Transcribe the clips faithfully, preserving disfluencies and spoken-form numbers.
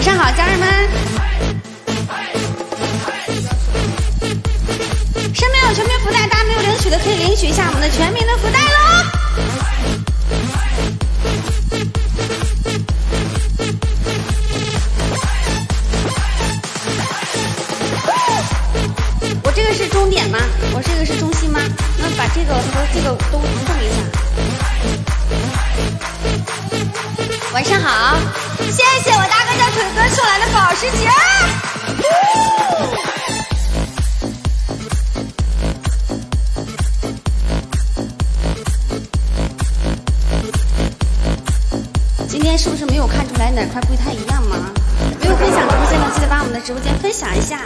晚上好，家人们。身边有全民福袋，大家没有领取的可以领取一下我们的全民的福袋喽。我这个是终点吗？我这个是中心吗？那把这个和这个都移动一下。晚上好，谢谢我大哥叫腿哥送来的保时捷。今天是不是没有看出来哪块不太一样吗？没有分享直播间的，记得把我们的直播间分享一下。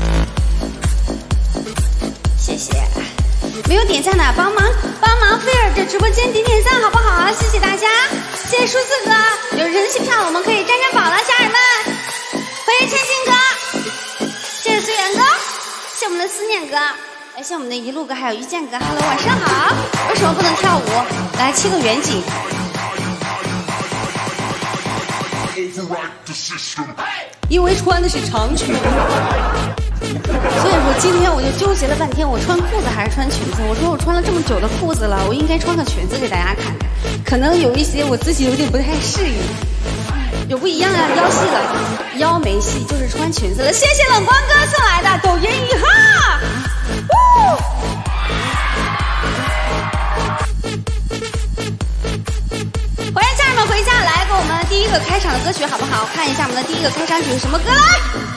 谢谢。没有点赞的，帮忙帮忙菲尔的直播间点点赞好不好啊？谢谢大家，谢谢数字哥，有人气票我们可以占占宝了，家人们，欢迎千金哥，谢谢随缘哥，谢谢我们的思念哥，感谢我们的一路哥，还有遇见哥 ，Hello 晚上好，为什么不能跳舞？来切个远景。因为穿的是长裙。所以说今天我就纠结了半天，我穿裤子还是穿裙子？我说我穿了这么久的裤子了，我应该穿个裙子给大家看看。可能有一些我自己有点不太适应，有不一样啊，腰细了，腰没细，就是穿裙子了。谢谢冷光哥送来的抖音一哈，欢迎家人们回家，来给我们第一个开场的歌曲好不好？看一下我们的第一个开场曲是什么歌来。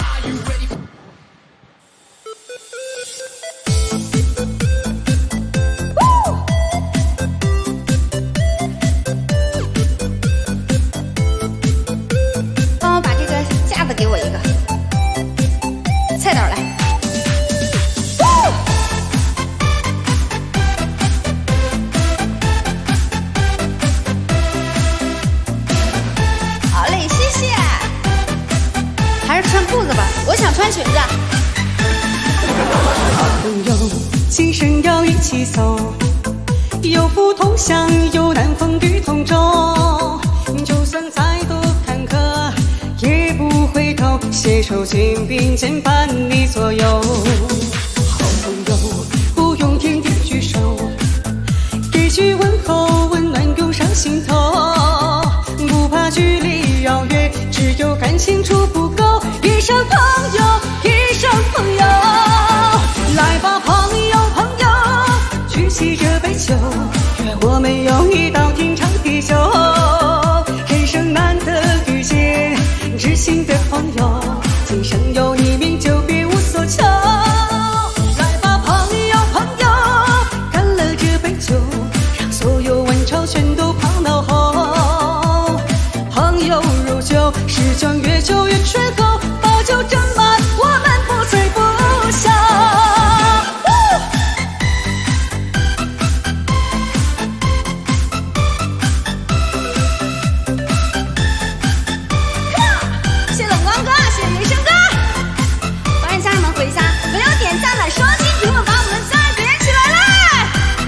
给我一个菜刀来，好嘞，谢谢。还是穿裤子吧，我想穿裙子。 朋友，今生要一起走，有福同享，有难风雨同舟。就算再多坎坷，也不回头，携手肩并肩伴你左右。好朋友，不用天天聚首，给句问候，温暖涌上心头。不怕距离遥远，只有感情处不够。一生朋友，一生朋友，来吧朋友朋友，举起这杯酒，愿我们有一道天长地久。人生难得遇见知心的朋友，今生有你命就别无所求。来吧朋友朋友，干了这杯酒，让所有万潮全都抛脑后。朋友如酒，时间越久越醇厚，把酒斟满，我们不醉不休。 回家没有点赞的，双击屏幕把我们的赞点起来嘞！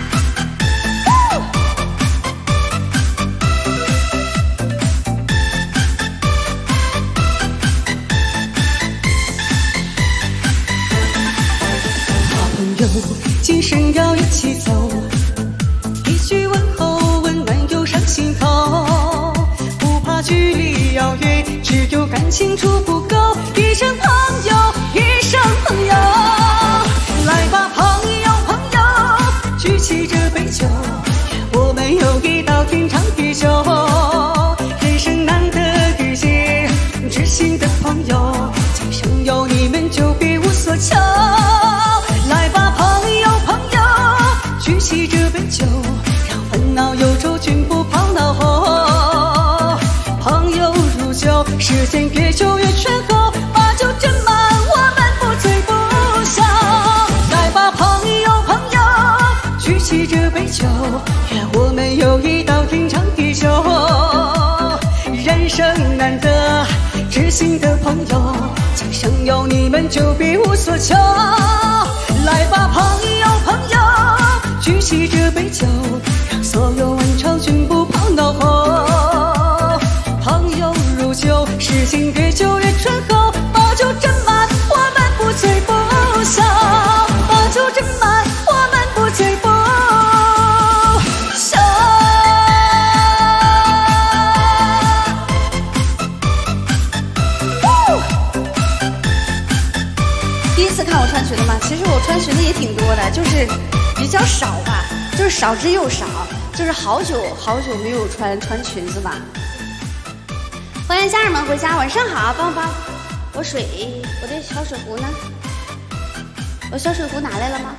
好朋友，今生要一起走，一句问候，温暖涌上心头。不怕距离遥远，只有感情处不够。一生朋友，一生朋友，来吧朋友朋友，举起这杯酒，我们有一道天长地久。人生难得遇见知心的朋友，今生有你们就别无所求。来吧朋友朋友，举起这杯酒，让烦恼忧愁全部抛脑后。朋友如酒，时间越久越醇厚，把酒斟满，我们不醉不休。来吧朋友朋友，举起这杯酒，愿我们有一道天长地久。人生难得知心的朋友，今生有你们就别无所求。来吧朋友朋友，举起这杯酒，让所有万潮全部抛脑后。朋友如久，时间越久越醇厚，毛就斟满，我们不醉不休，毛就斟满，我们不醉不休。第一次看我穿裙子吗？其实我穿裙子也挺多的，就是比较少吧，就是少之又少，就是好久好久没有穿穿裙子吧。欢迎家人们回家，晚上好，帮我把我水，我的小水壶呢？我小水壶拿来了吗？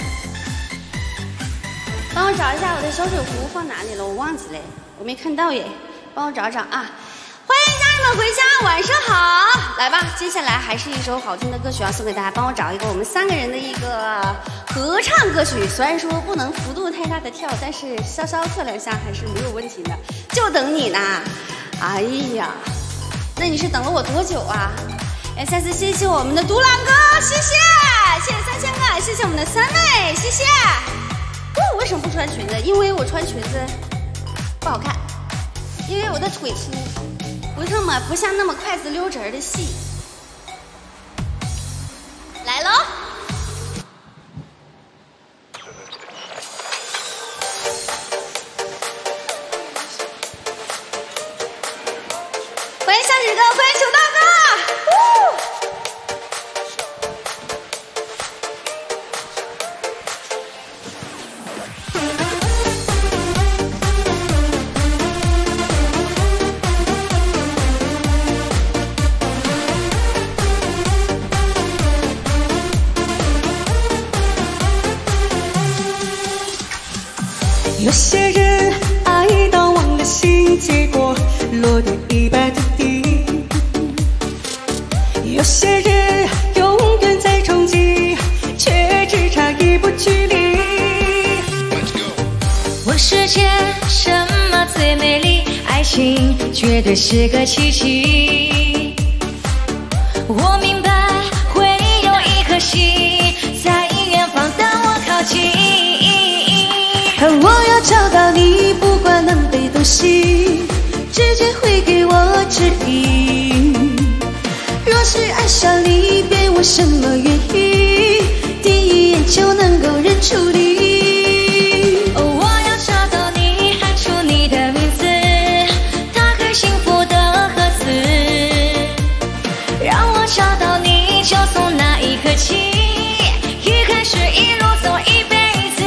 帮我找一下我的小水壶放哪里了，我忘记了，我没看到耶，帮我找找啊！欢迎家人们回家，晚上好，来吧，接下来还是一首好听的歌曲要送给大家，帮我找一个我们三个人的一个合唱歌曲，虽然说不能幅度太大的跳，但是稍稍跳两下还是没有问题的，就等你呢。哎呀！那你是等了我多久啊？哎，再次谢谢我们的独狼哥，谢谢，谢谢三千个，谢谢我们的三妹，谢谢。我为什么不穿裙子？因为我穿裙子不好看，因为我的腿粗，不这么不像那么筷子溜直的细。来喽！欢迎夏许哥，欢迎熊大哥！有些人爱到忘了心，结果落得一败涂地。有些人永远在憧憬，却只差一步距离。 问世间什么最美丽？爱情绝对是个奇迹。我明白会有一颗心在远方等我靠近。 我要找到你，不管南北东西，直觉会给我指引。若是爱上你，别问什么原因，第一眼就能够认出你。 哦，我要找到你，喊出你的名字，打开幸福的盒子，让我找到你，就从那一刻起，一开始一路走一辈子。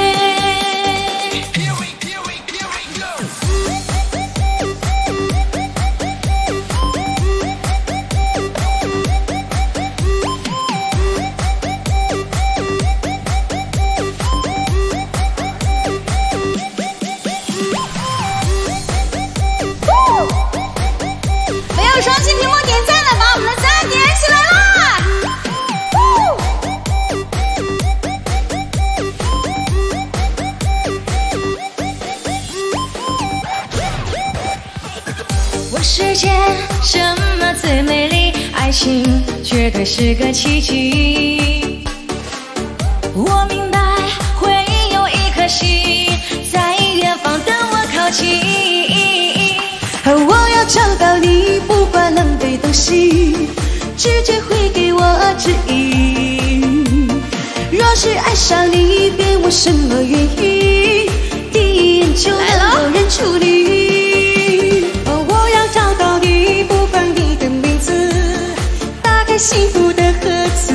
双击屏幕点赞了，把我们的赞点起来啦！ 问世间什么最美丽？爱情绝对是个奇迹。我明白会有一颗心在远方等我靠近。 我要找到你，不管南北东西，直觉会给我指引。若是爱上你，别问什么原因，第一眼就能够认出你。我要找到你，不管你的名字，打开幸福的盒子，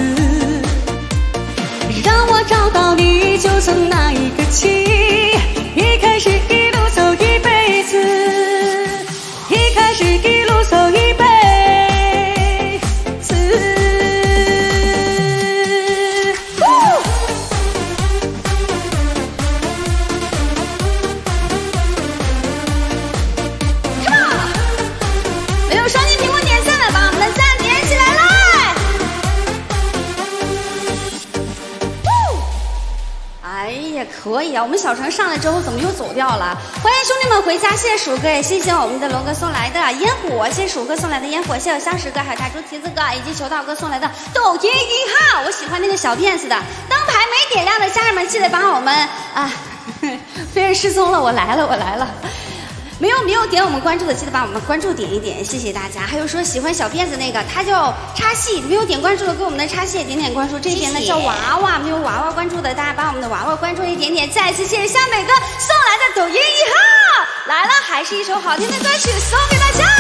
让我找到你，就从那一刻起，一开始一路走一辈子。一开始一路走一辈子。 没有双击屏幕点赞的，把我们的赞点起来啦！哎呀，可以啊！我们小程上来之后怎么又走掉了？欢迎兄弟们回家，谢谢鼠哥，也谢谢我们的龙哥送来的烟火，谢谢鼠哥送来的烟火，谢谢香石哥，还有大猪蹄子哥以及球道哥送来的抖音一号，我喜欢那个小辫子的。灯牌没点亮的家人们，记得帮我们啊！飞人失踪了，我来了，我来了。 没有没有点我们关注的，记得把我们关注点一点，谢谢大家。还有说喜欢小辫子那个，他叫插戏，没有点关注的给我们的插戏点点关注。这边呢叫娃娃，没有娃娃关注的，大家把我们的娃娃关注一点点。再次谢谢向北哥送来的抖音一号，来了，还是一首好听的歌曲送给大家。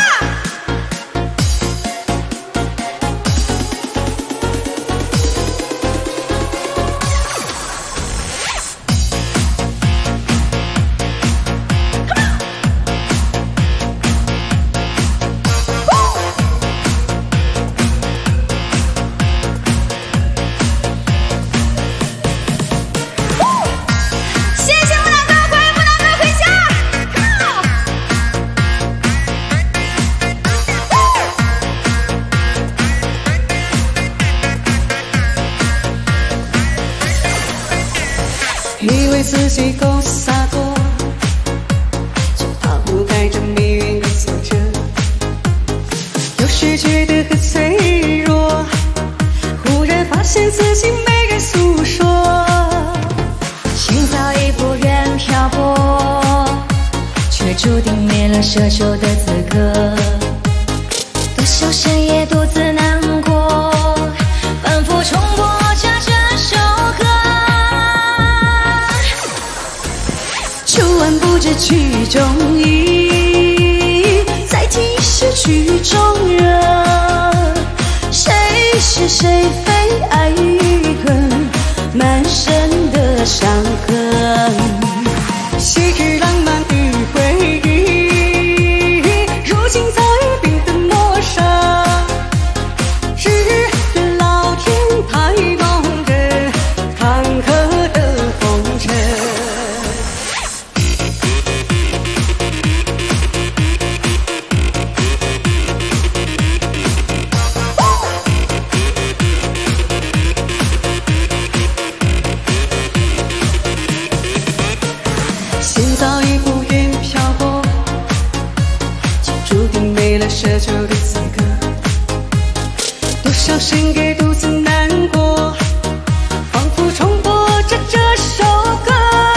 以为自己够洒脱，就抛开这命运的挫折。有时觉得很脆弱，忽然发现自己没人诉说。 心早已不愿漂泊，却注定没了奢求的资格。多少深夜独自难过，反复重播着这首歌。 初闻不知曲中意，再听是曲中人。谁是谁非爱与恨，满身的伤痕。昔日浪漫的回忆，如今早已变得陌生。只愿老天太容忍坎坷的红尘。 心早已不愿漂泊，就注定没了奢求的资格。多少深夜独自难过，仿佛重播着这首歌。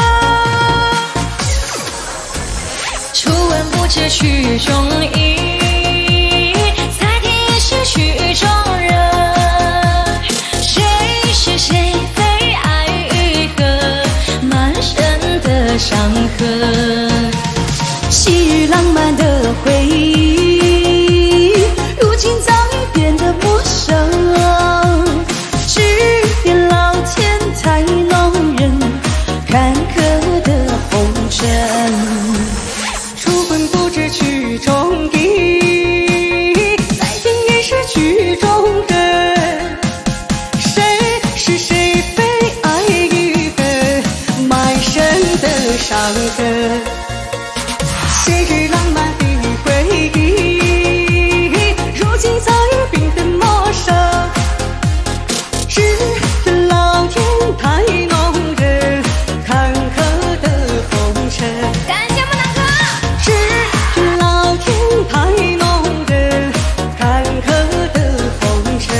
初闻不知曲中意，再听也是曲中人。谁是谁非爱与恨，满身的伤痕。 昔日浪漫的回忆，如今早已变得陌生。只愿老天太容忍坎坷的红尘。初闻不知曲中意，再听也是曲中人。谁是谁非爱与恨，满身的伤痕。 昔日浪漫的回忆，如今早已变得陌生。只愿老天太容忍坎坷的红尘。 感谢木南哥。 只愿老天太容忍坎坷的红尘。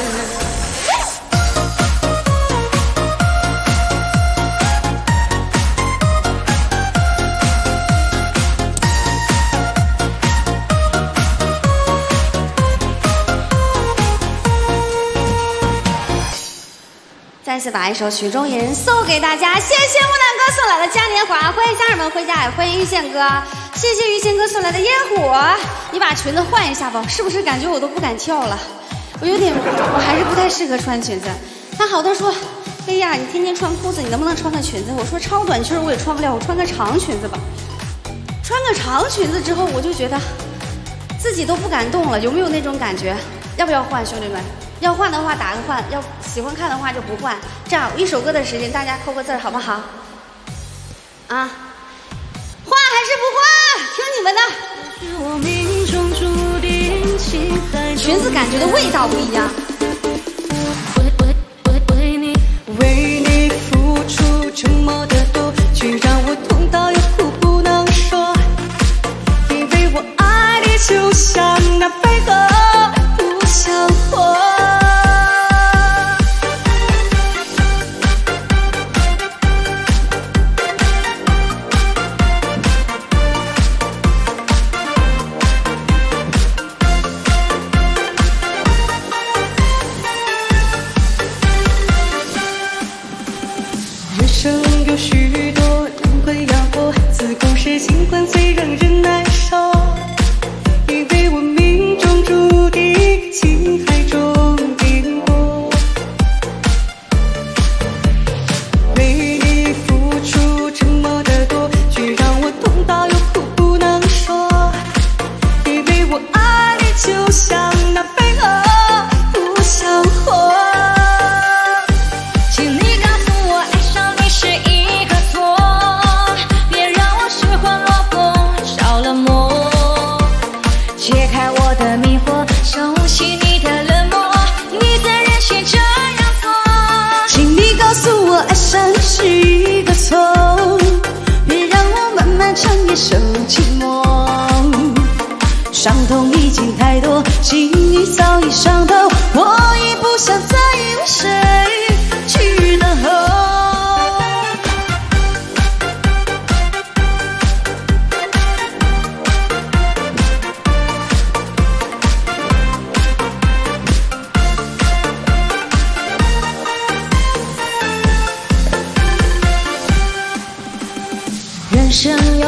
再次把一首《曲中人》送给大家，谢谢木南哥送来的嘉年华，欢迎家人们回家，也欢迎玉宪哥，谢谢玉宪哥送来的烟火。你把裙子换一下吧，是不是感觉我都不敢跳了？我有点，我还是不太适合穿裙子。那好多人说，哎呀，你天天穿裤子，你能不能穿个裙子？我说超短裙我也穿不了，我穿个长裙子吧。穿个长裙子之后，我就觉得自己都不敢动了，有没有那种感觉？要不要换，兄弟们？ 要换的话打个换，要喜欢看的话就不换。这样一首歌的时间，大家扣个字好不好？啊，换还是不换？听你们的。裙子感觉的味道不一样。 为你付出这么的多，却让我痛到有苦不能说。因为我爱你就像那贝壳不想破。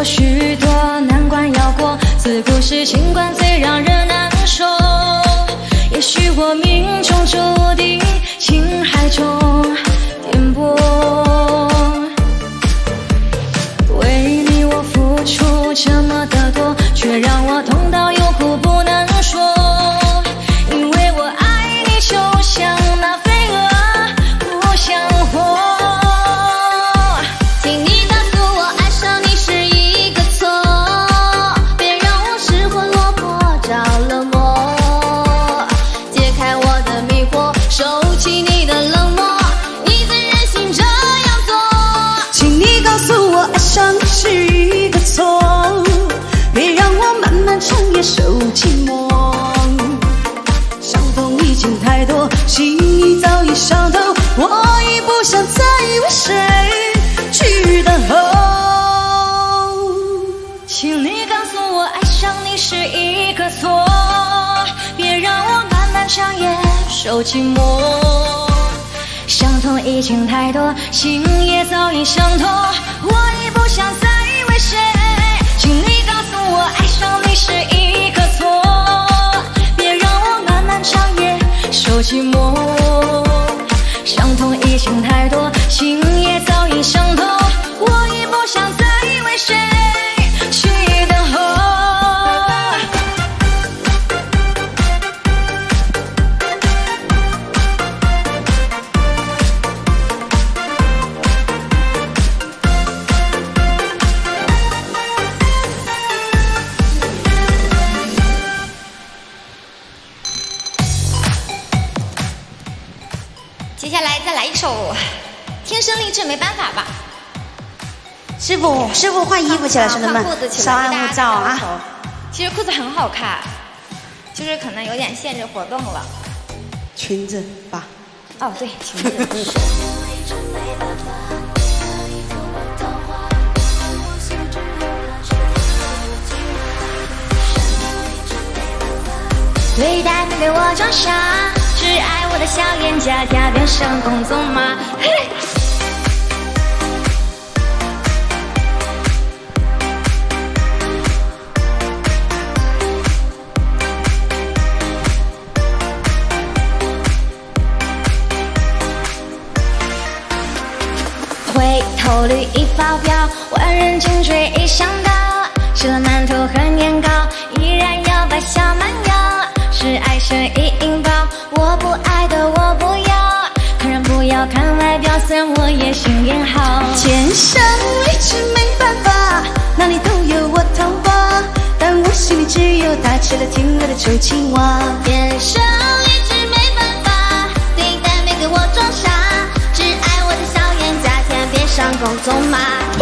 有许多难关要过，自古是情关最让人难受。也许我命中注定情海中颠簸，为你我付出这么的多，却让我痛到有苦不能说。因为我爱你，就像那飞蛾不想活。请你告诉我，爱上你是一个错，别让我失魂落魄着了魔。解开我的迷惑，收起你的冷漠，你怎忍心这样做？ 请你告诉我，爱上你是一个错，别让我漫漫长夜受寂寞。伤痛已经太多，心已早已伤透，我已不想再为谁去等候。 请你告诉我，爱上你是一个错，别让我漫漫长夜受寂寞。伤痛已经太多，心也早已伤透，我已不想再为谁。请你告诉我，爱上你是一个错，别让我漫漫长夜受寂寞。伤痛已经太多，心也早已伤透，我已不想再为谁去等候。 接下来再来一首《天生丽质》，没办法吧？ 师傅，师傅换衣服去了，兄弟们，稍安勿躁啊！ 其实裤子很好看，就是可能有点限制活动了。 裙子吧。 哦，对，裙子。 对待你对我装傻，只爱我的小眼假假变成工作吗？嘿。回头率已爆表，万人紧追已想到，吃了馒头和年糕，依然要摆小蛮腰。是爱神已引爆，我不爱的我不要，看人不要看外表，虽然我也心眼好。 天生丽质没办法，哪里都有我桃花，但我心里只有他，吃了天鹅的臭青蛙。 天生丽质没办法，对待没给我装傻，只爱我的小眼假假变上工作吗？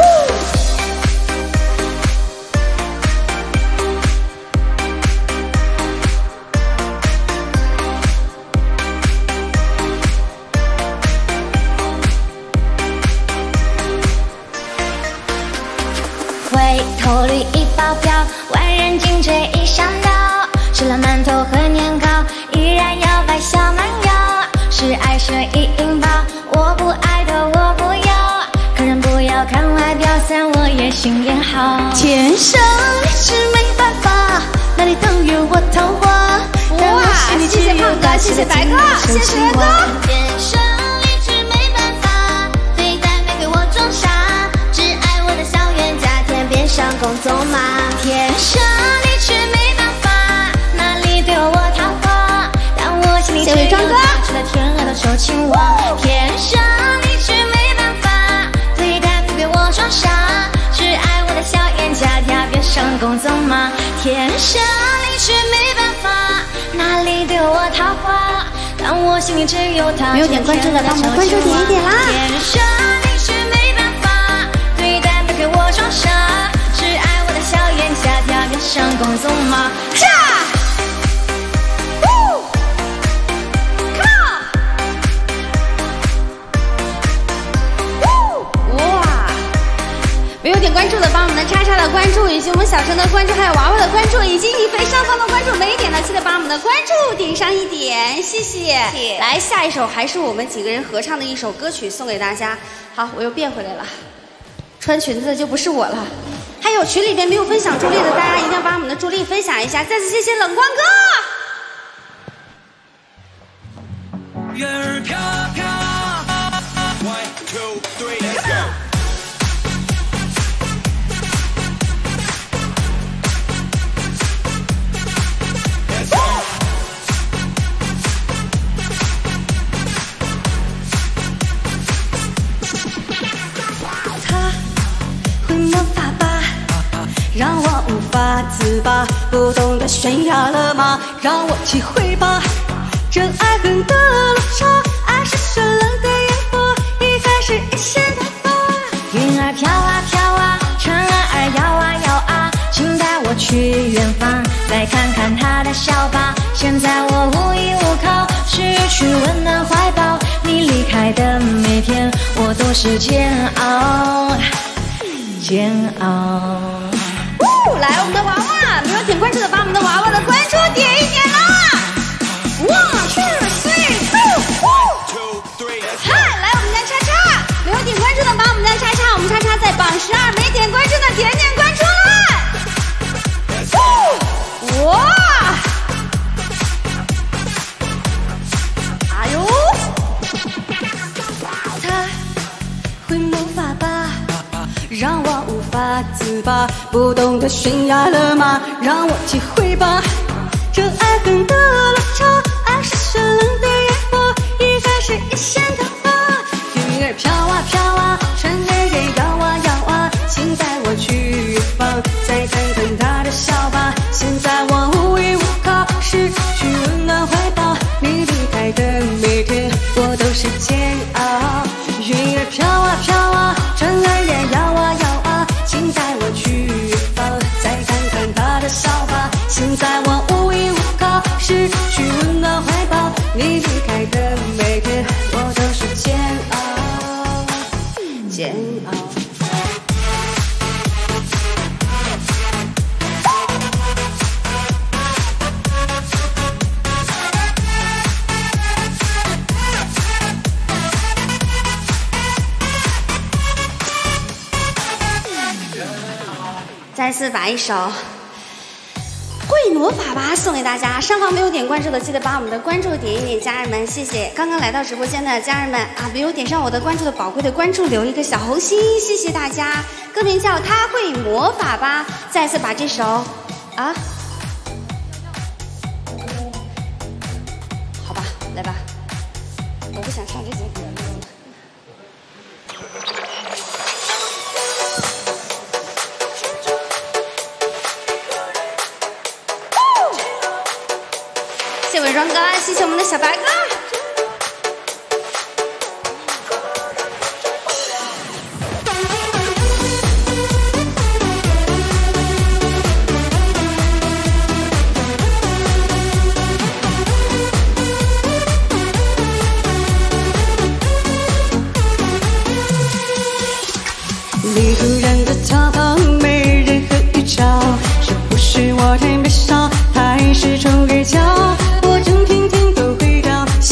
回头率已爆表，万人紧追已想到，吃了馒头和年糕，依然要摆小蛮腰。是爱神已引爆，我不爱的我不要，看人不要看外表，虽然我也心眼好。 天生丽质没办法，哪里都有我桃花，但我心里只有他， 谢谢白哥，谢谢白哥。 天生丽质没办法，对待没给我装傻，只爱我的小眼假天变上工作吗？天生丽质没办法，哪里都有我桃花，但我心里只有他，吃了天鹅的臭青蛙。天生丽质没办法，对待没给我装傻，只爱我的小眼假天变上工作吗？天生丽质没办法，哪里都有我桃花，但我心里只有他。 没有点关注的，帮忙关注点一点啦！ 天生丽质没办法，对待没给我装傻，只爱我的小眼假天变上工作吗？ 炸！呜 ，Come on！ 哇！没有点关注的，帮我们的叉叉的关注，以及我们小陈的关注，还有娃娃的关注，以及你飞上方的关注，没点的记得把我们的关注点上一点，谢谢。来，下一首还是我们几个人合唱的一首歌曲，送给大家。好，我又变回来了，穿裙子就不是我了。还还有群里边没有分享助力的，大家一定要把我们的助力分享一下。再次谢谢冷光哥。 月儿飘啊飘啊 ，one two three let's go。 让我无法自拔，不懂得悬崖勒马，让我体会吧，这爱恨的落差。爱是绚烂的烟火，一开始一线的发。 云儿飘啊飘啊，船儿摇啊摇啊，请带我去远方，再看看他的笑吧。现在我无依无靠，失去温暖怀抱，你离开的每天，我都是煎熬，煎熬。 来，我们的娃娃，没有点关注的，把我们的娃娃的关注点一点啦！ One two three go！ 嗨，来我们家叉叉，没有点关注的，把我们家叉叉，我们叉叉在榜十二，没点关注的点点关注啦！哇！哎呦！ 他会魔法吧？让我无法自拔，不懂得悬崖勒马，让我体会吧，这爱恨的落差。爱是绚烂的烟火，一开始一线的发。云儿飘啊飘啊，船儿也摇啊摇啊，请带我去远方，再看看他的笑吧。现在我无依无靠，失去温暖怀抱，你离开的每天，我都是煎熬。云儿飘啊飘啊，船儿也摇啊摇啊，请带我去远方，再看看他的笑吧。现在我无依无靠，失去温暖怀抱，你离开的每天，我都是煎熬，煎熬。 再次把一首《会魔法吧》送给大家，上方没有点关注的，记得把我们的关注点一点，家人们，谢谢！刚刚来到直播间的家人们啊，没有点上我的关注的宝贵的关注，留一个小红心，谢谢大家。歌名叫《他会魔法吧》，再次把这首啊，好吧，来吧，我不想唱这些歌。谢谢伪装哥，谢谢我们的小白哥。 你突然的逃跑，没任何预兆，是不是我太渺小，还是种给骄傲？我正天天都回到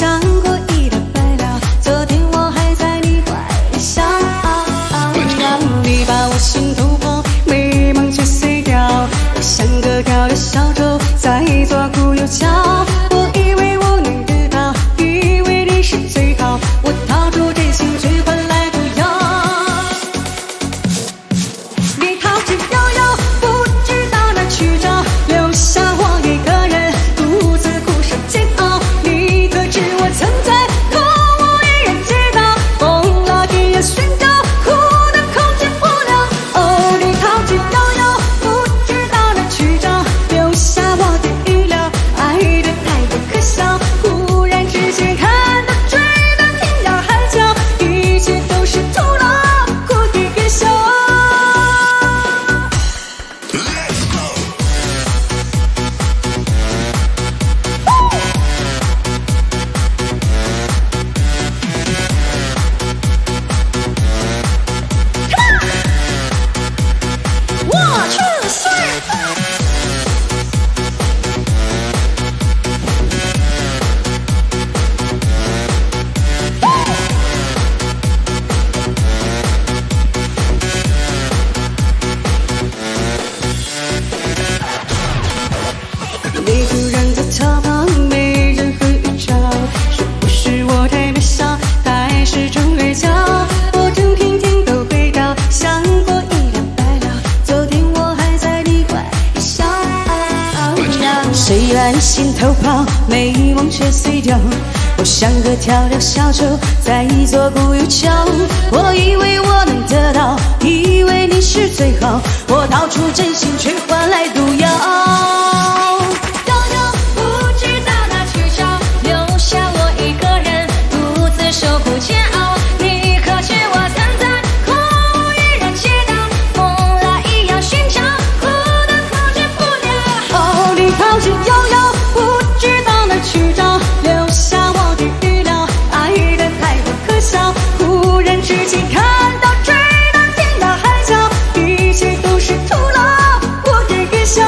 遗忘却碎掉。我像个跳梁小丑，在一座古有桥。我以为我能得到，以为你是最好，我掏出真心却换来毒药。 悠悠不知道哪去找，留下我一个人独自受苦煎熬。你可知我曾在苦与人街道，梦来一样寻找，苦的控制不了。 哦，你逃之夭夭，不知道哪去找，留下我的预料，爱得太过可笑。忽然之间看到追到天涯海角，一切都是徒劳，我也别笑。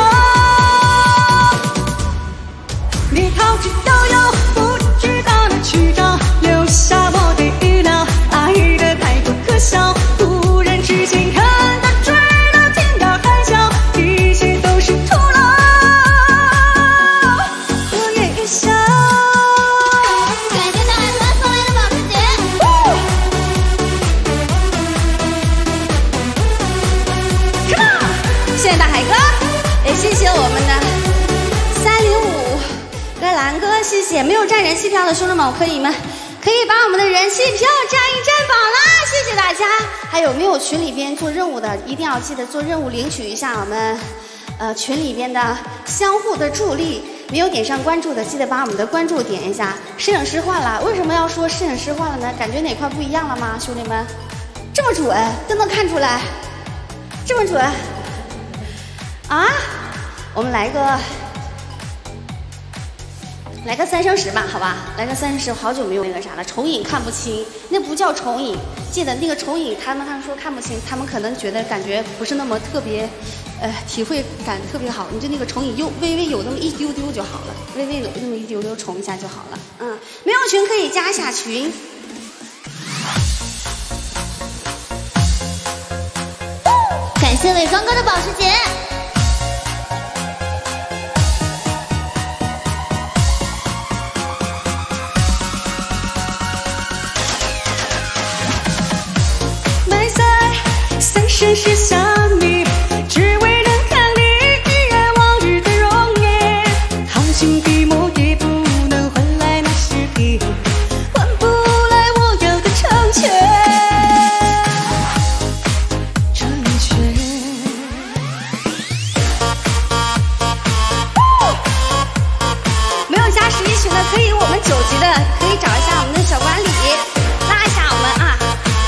你逃之夭夭，不知道哪去找，留下我的预料，爱得太过可笑。忽然之间看到追到天涯海角，一切都是徒劳，我也别笑。 感谢大海豚送来的保时捷。谢谢大海哥，也谢谢我们的三零五跟蓝哥，谢谢。没有占人气票的兄弟们，我可以们可以把我们的人气票占一占榜啦，谢谢大家。还有没有群里边做任务的，一定要记得做任务领取一下我们呃群里边的相互的助力。没有点上关注的，记得把我们的关注点一下。摄影师换了，为什么要说摄影师换了呢？感觉哪块不一样了吗，兄弟们？这么准都能看出来，这么准啊！我们来个来个三生石吧，好吧，来个三生石。好久没有那个啥了，重影看不清，那不叫重影。记得那个重影，他们他们说看不清，他们可能觉得感觉不是那么特别，呃，体会感特别好。你就那个重影又微微有那么一丢丢就好了，微微有那么一丢丢重一下就好了。嗯，没有群可以加一下群。感谢伪装哥的保时捷。 埋在三生石下你，只为能看你一眼往日的容颜。掏尽笔墨也不能换来那诗笔，换不来我要的成全。成全。没有加十一群的，可以我们九级的可以找一下我们的小管理，拉一下我们啊。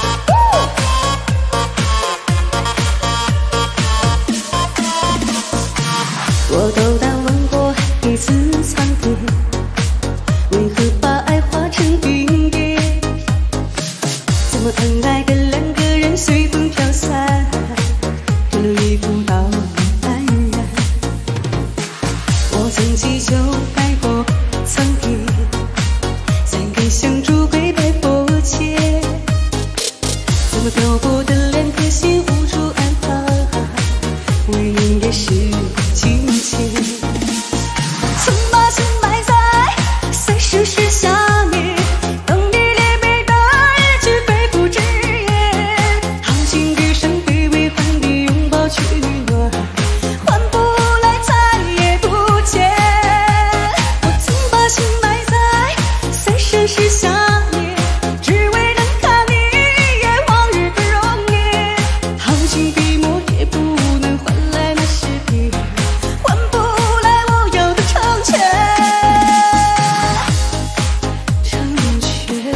我斗胆问过一次苍天，为何把爱化成云烟？怎么恩爱的两个人随风飘散，只留一幅道安然。我曾祈求拜过苍天，三根香烛跪拜佛前，怎么漂泊的两颗心无处安放，为你也是金钱。曾把心埋在三生石下面，等你烈美的日去肺腑之言。耗尽余生卑微换你拥抱取暖，换不来再也不见。我曾把心埋在三生石下面，只为能看你一眼往日的容颜。耗尽笔墨也不能换来那诗笔，换不来我要的成全。成全。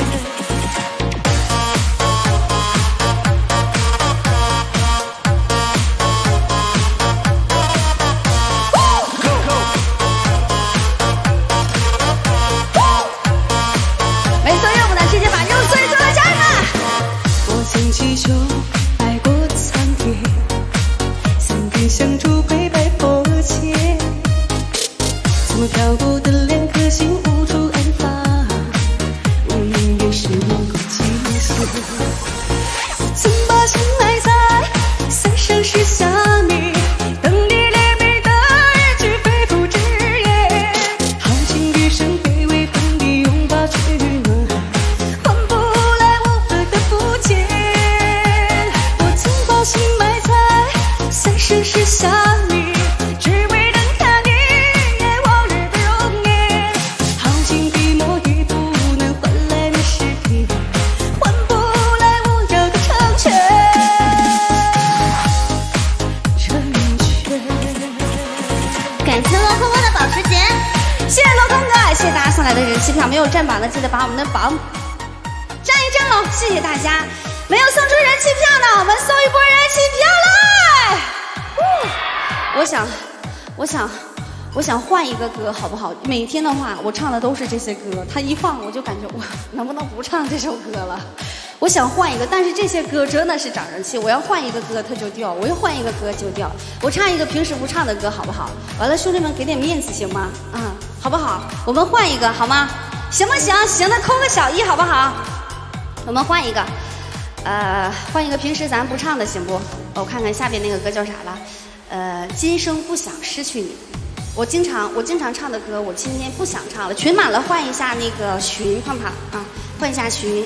没做任务的直接把任务做一做了，家人们。我曾祈求拜过苍天，三根香烛跪拜佛前，怎么漂泊的两颗心无处安放，我宁愿是能够惊险。曾把心埋在三生石下面，等你烈美的日去肺腑之言。耗尽余生卑微换你拥抱取暖，换不来我的不见。我曾把心埋在三生石下面，只为能看你一眼往日的容颜。 来的人气票没有占榜的，记得把我们的榜占一占喽！谢谢大家。没有送出人气票的，我们送一波人气票来。我想，我想，我想换一个歌，好不好？每天的话，我唱的都是这些歌，他一放我就感觉我能不能不唱这首歌了？我想换一个，但是这些歌真的是涨人气，我要换一个歌它就掉，我要换一个歌就掉。我唱一个平时不唱的歌，好不好？完了，兄弟们给点面子行吗？啊、嗯，好不好？我们换一个好吗？行不行？行的扣个小一好不好？我们换一个，呃，换一个平时咱不唱的行不？我看看下边那个歌叫啥了？呃，今生不想失去你。我经常我经常唱的歌，我今天不想唱了。群满了，换一下那个群，胖胖啊，换一下群。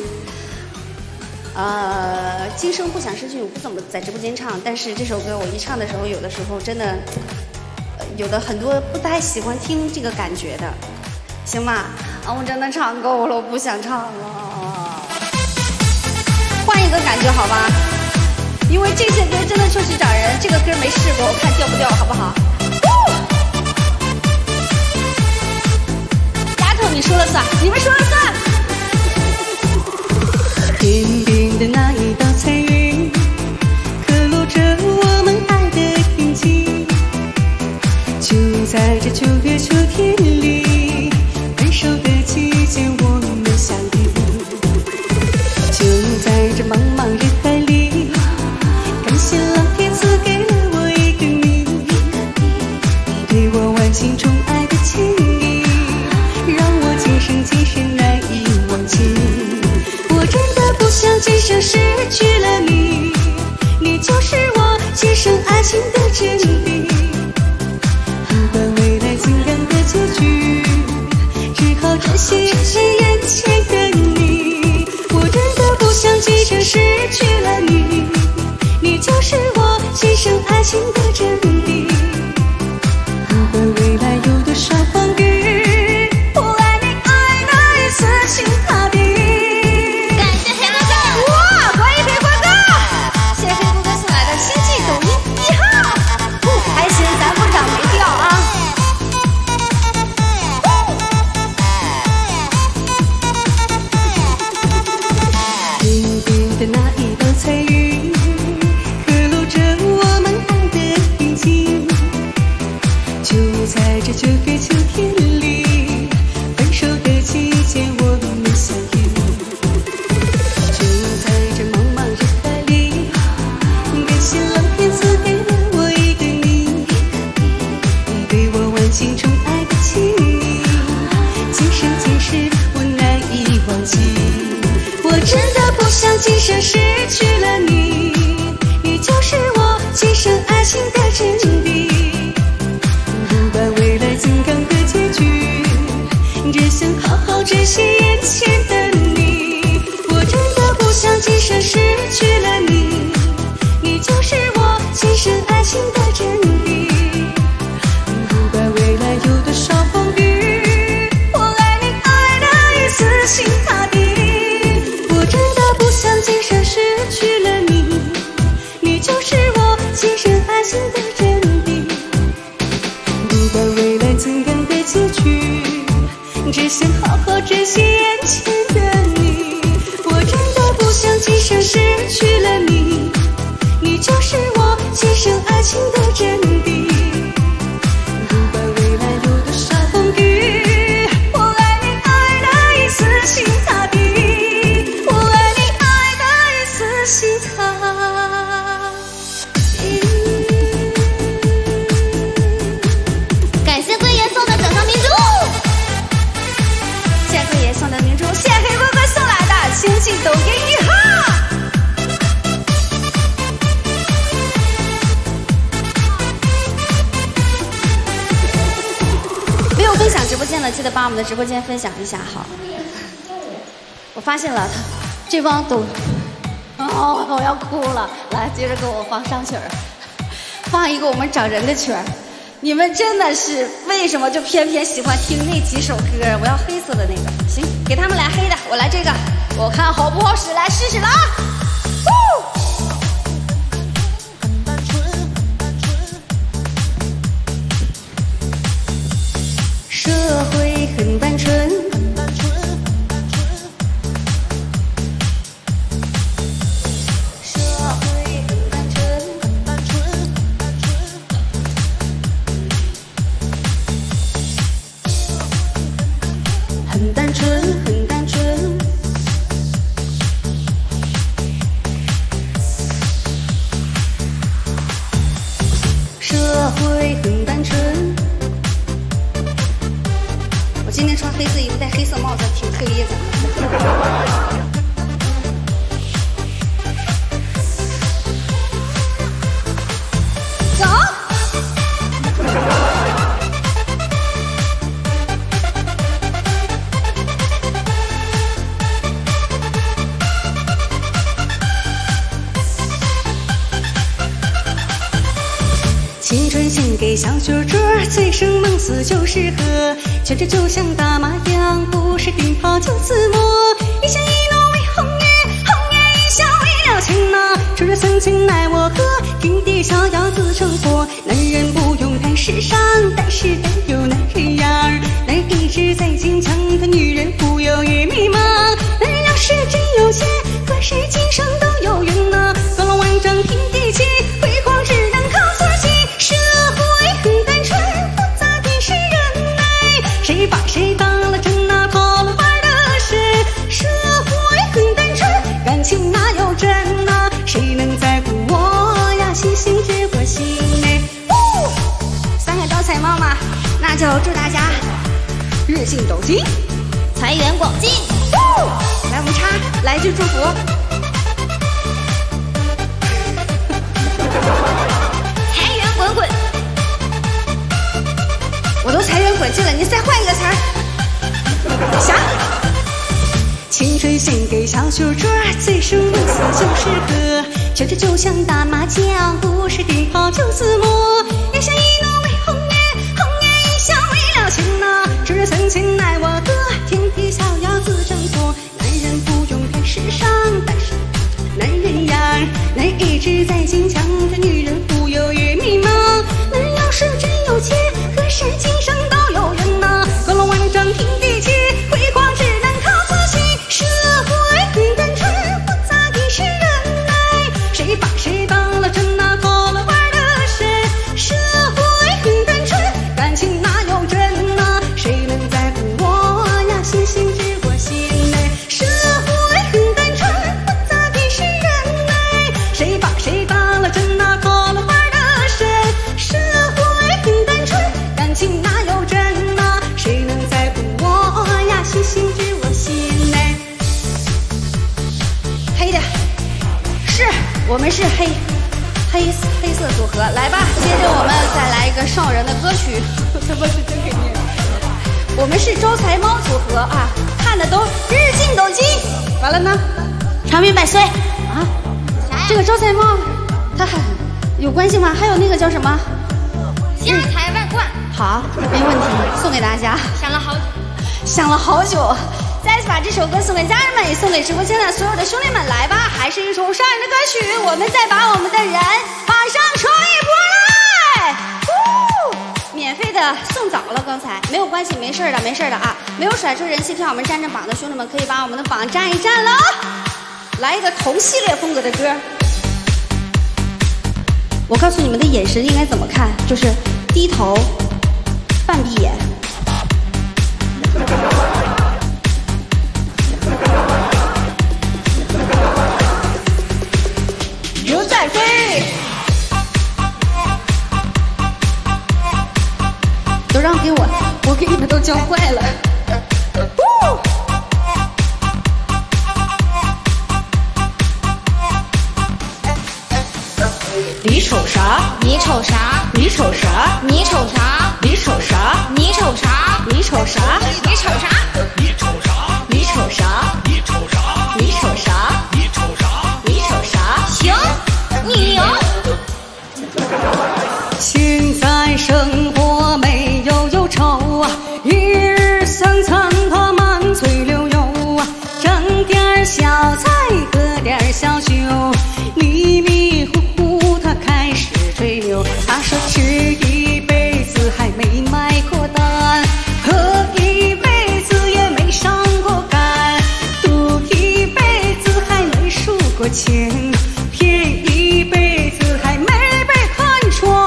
呃，今生不想失去，我不怎么在直播间唱，但是这首歌我一唱的时候，有的时候真的，呃、有的很多不太喜欢听这个感觉的，行吗？啊，我真的唱够了，我不想唱了，换一个感觉好吧？因为这些歌真的就是找人，这个歌没试过，我看掉不掉，好不好？丫头，你说了算，你们说了算。 天边的那一道彩云，刻录着我们爱的印记。就在这九月秋天里，分手的季节我们相遇。就在这茫茫人海里，感谢老天赐给了我一个你，你对我万情宠爱的情谊，让我今生今世难以忘记。我真的不想今生失去了你，你就是我今生爱情的真谛。不管未来怎样的结局，只好珍惜眼前的你。我真的不想今生失去了你，你就是我今生爱情的真谛。不管未来有多少风雨，我爱你爱得一丝心塌地。那一道彩云，刻录着我们爱的印记。就在这九月秋天里，分手的季节我们相遇。就在这茫茫人海里，感谢老天赐给了我一个你，你对我万情宠爱的情谊，今生今世我难以忘记。我真的不想今生失去了你，你就是我今生爱情的真谛。不管未来怎样的结局，只想好好珍惜眼前的你。我真的不想今生失去了你，你就是我今生爱情的真谛。不管未来有多少风雨，我爱你爱得一丝心塌地。我真的不想今生失去了你，你就是我今生爱情的真谛。不管未来怎样的结局，只想好好珍惜眼前的你。我真的不想今生失去了你，你就是我今生爱情的真谛。不管未来有多少风雨，我爱你爱得一丝心塌地。心塌地。 感谢贵爷送的掌上明珠，谢谢贵爷送的明珠，谢谢黑哥哥送来的亲戚抖音一号。没有分享直播间的，记得把我们的直播间分享一下。好，我发现了，他这帮抖。哦，我要哭了！来，接着给我放上曲儿，放一个我们找人的曲儿。你们真的是为什么就偏偏喜欢听那几首歌？我要黑色的那个，行，给他们来黑的，我来这个，我看好不好使，来试试了啊！ 社会很单纯。 黑色衣服戴黑色帽子，挺黑的。走。 青春献给小酒桌，醉生梦死就是喝，酒着就像打麻将，不是乒乓就自摸。一笑一怒为红颜，红颜一笑为了情呐。除了曾经奈我何，天地逍遥自成佛。男人不用看世上，但是得有男人样儿。男人一直在坚强，可女人不由也迷茫。男人要是真有钱，何时今生都有缘呐。高楼万丈平地起，辉煌只能靠自己。社会很单纯，复杂的是人爱，谁把谁当了真呐，跑了玩的是。社会很单纯，感情哪有真呐，谁能在乎我呀？星星知我心内。哦， 三个招财猫嘛，那就祝大家日进斗金，财源广进。哦，来，我们插来句祝福。滚滚，我都财源滚进了，你再换一个词儿。啥？ 青春献给小酒桌，醉生梦死就是喝，酒着就像打麻将，不是乒乓就自摸。一笑一怒为红颜，红颜一笑为了情呐。除了曾经奈我何，天地逍遥自成佛。男人不用看世上，但是男人样儿，男人一直在坚强，可女人不由也迷茫。男人要是真有钱，何时今生都有缘呐。高楼万丈平地起，辉煌只能靠自己。社会很单纯，复杂的是人爱，谁把谁当了真呐，跑了玩的是。社会很单纯，感情哪有真呐，谁能在乎我呀？星星知我心内。社会很单纯，复杂的是人爱，谁把谁当了真呐，跑了玩的是。社会很单纯，感情哪有真呐，谁能在乎我呀？星星知我心内。 黑的，是我们是黑黑黑色组合。来吧，接着我们再来一个上人的歌曲。怎么是真给念？我们是招财猫组合啊，看的都日进斗金。完了呢，长命百岁啊！这个招财猫，它还有关系吗？还有那个叫什么？ 家财万贯。 好，没问题，送给大家。 想了好久， 想了好久。再次把这首歌送给家人们，也送给直播间的所有的兄弟们。来吧，还是一首上人的歌曲，我们再把我们的人马上冲一波来！呜，免费的送早了，刚才没有关系，没事的，没事的啊。没有甩出人气票，我们占占榜的兄弟们可以把我们的榜占一占了。来一个同系列风格的歌，我告诉你们的眼神应该怎么看，就是低头，半闭眼。牛仔飞，都让给我，我给你们都教坏了。呜， 你瞅啥？你瞅啥？ 你瞅啥？ 你瞅啥？ 你瞅啥？ 你瞅啥？ 你瞅啥？ 你瞅啥？ 你瞅啥？ 你瞅啥？ 你瞅啥？ 你瞅啥？ 你瞅啥？ 你瞅啥？ 行，你赢。 现在生活没有忧愁啊，一日三餐他满嘴流油啊，整点小菜喝点小酒，迷迷糊糊他开始吹牛。他说吃一辈子还没买过单，喝一辈子也没上过杆，赌一辈子还没输过钱，骗一辈子还没被看穿。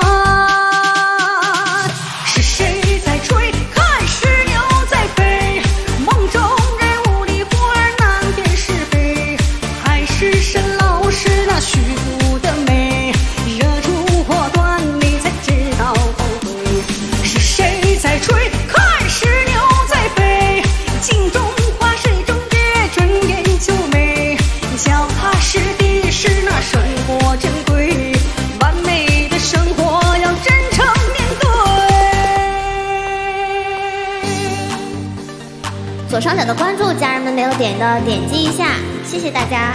是谁在吹？看是牛在飞。梦中人雾里忽而难辨是非，还是神老师那虚无的美，惹出祸端你才知道后悔。是谁在吹？看是牛在飞。 左上角的关注，家人们没有点的点击一下，谢谢大家。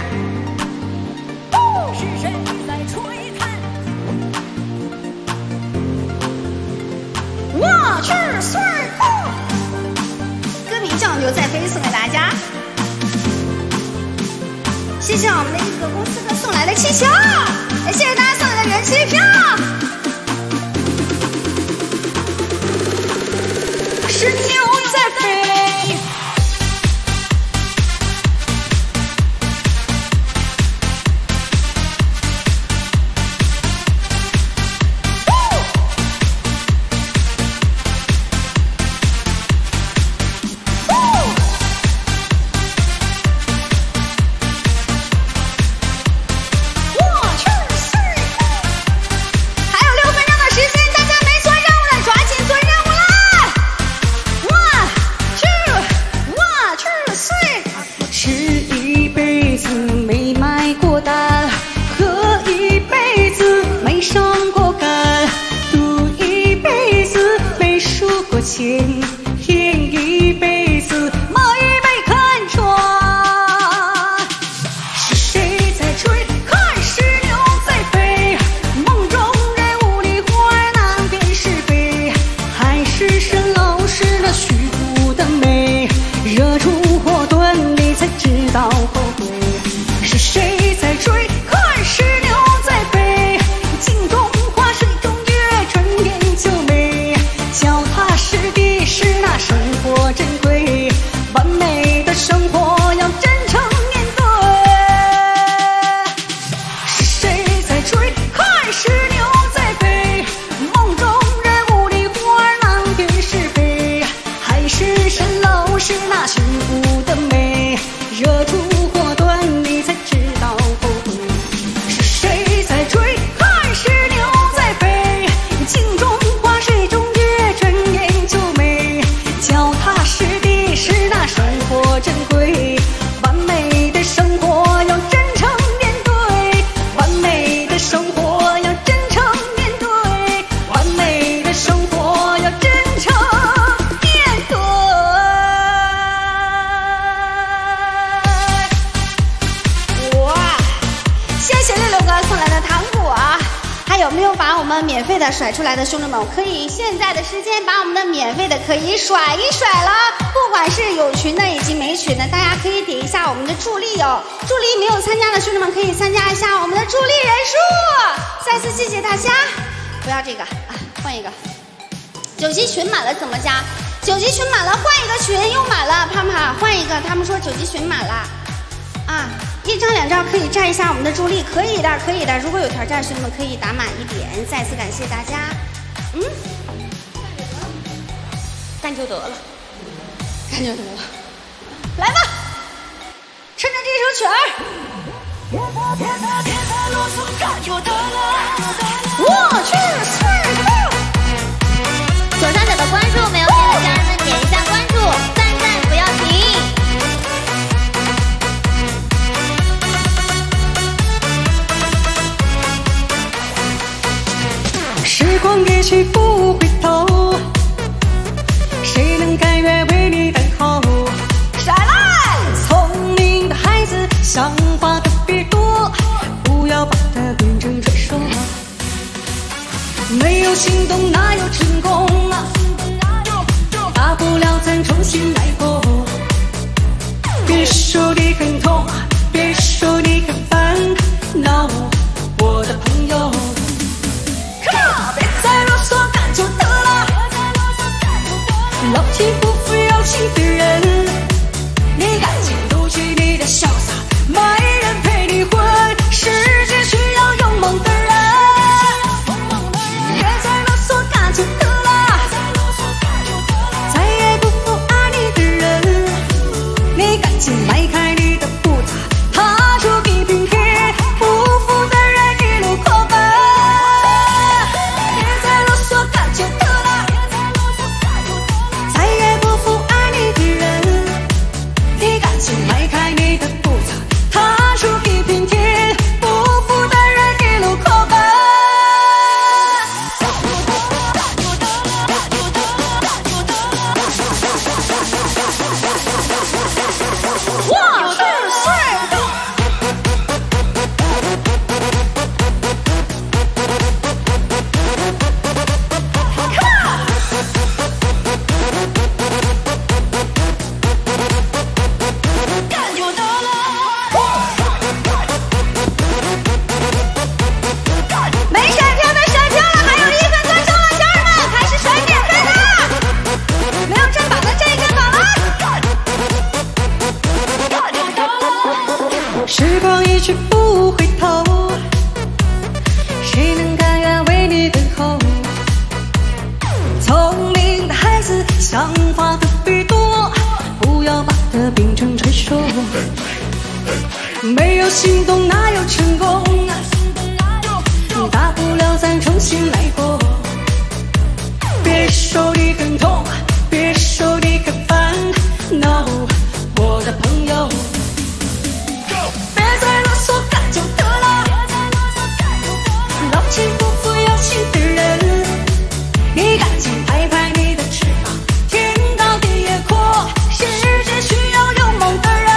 是谁在吹弹？ 我去岁歌名叫《牛仔飞》，送给大家。谢谢我们的一个公司哥送来的气球，也谢谢大家送来的人气票。是牛在飞。 钱骗一辈子，马玉没看穿。是谁在追？看是牛在飞。梦中人雾里花难辨是非，还是沈老师那虚无的美，惹出祸端你才知道后悔。是谁在追？看是牛在飞。镜中花，水中月，转眼就没。脚踏实地是那生活珍贵，完美的生活要真诚面对。是谁在追？看是牛在飞。梦中人雾里花难辨是非，还是沈老师那虚无的美，惹出祸端你才知道后悔。是谁在追？看是牛在飞。镜中花，水中月，转眼就没。脚踏实地是那生活珍贵，完美的生活要真诚面对，完美的生活要真诚面对，完美的生活要真诚面对。哇，谢谢六六哥送来的糖果啊！还有没有把我们免费的甩出来的兄弟们？我可以现在的时间把我们的免费的可以甩一甩了，不管是有群的以及没群的，大家可以点一下我们的助力哦。助力没有参加的兄弟们可以参加一下我们的助力人数。再次谢谢大家。不要这个啊，换一个。九级群满了怎么加？九级群满了换一个群，又满了，胖胖换一个。他们说九级群满了啊。一张两张可以占一下我们的助力，可以的，可以的。如果有条件，兄弟们可以打满一点。再次感谢大家。嗯，干就得了，干就得了。来吧，趁着这首曲儿，我去四个。 左上角的关注没有点的家人们点一下关注，赞赞不要停。 时光一去不回头，谁能甘愿为你等候？闪来！聪明的孩子想法特别多，不要把它变成传说。没有去不回头，谁能甘愿为你等候？聪明的孩子，想法特别多，不要把它变成传说。没有心动哪有成功？大不了咱重新来过。别手里更痛，别手里更烦，No， 我的朋友。别再啰嗦，干就得了。老气不负有心的人，你赶紧拍拍你的翅膀，天高地也阔，世界需要有梦的人。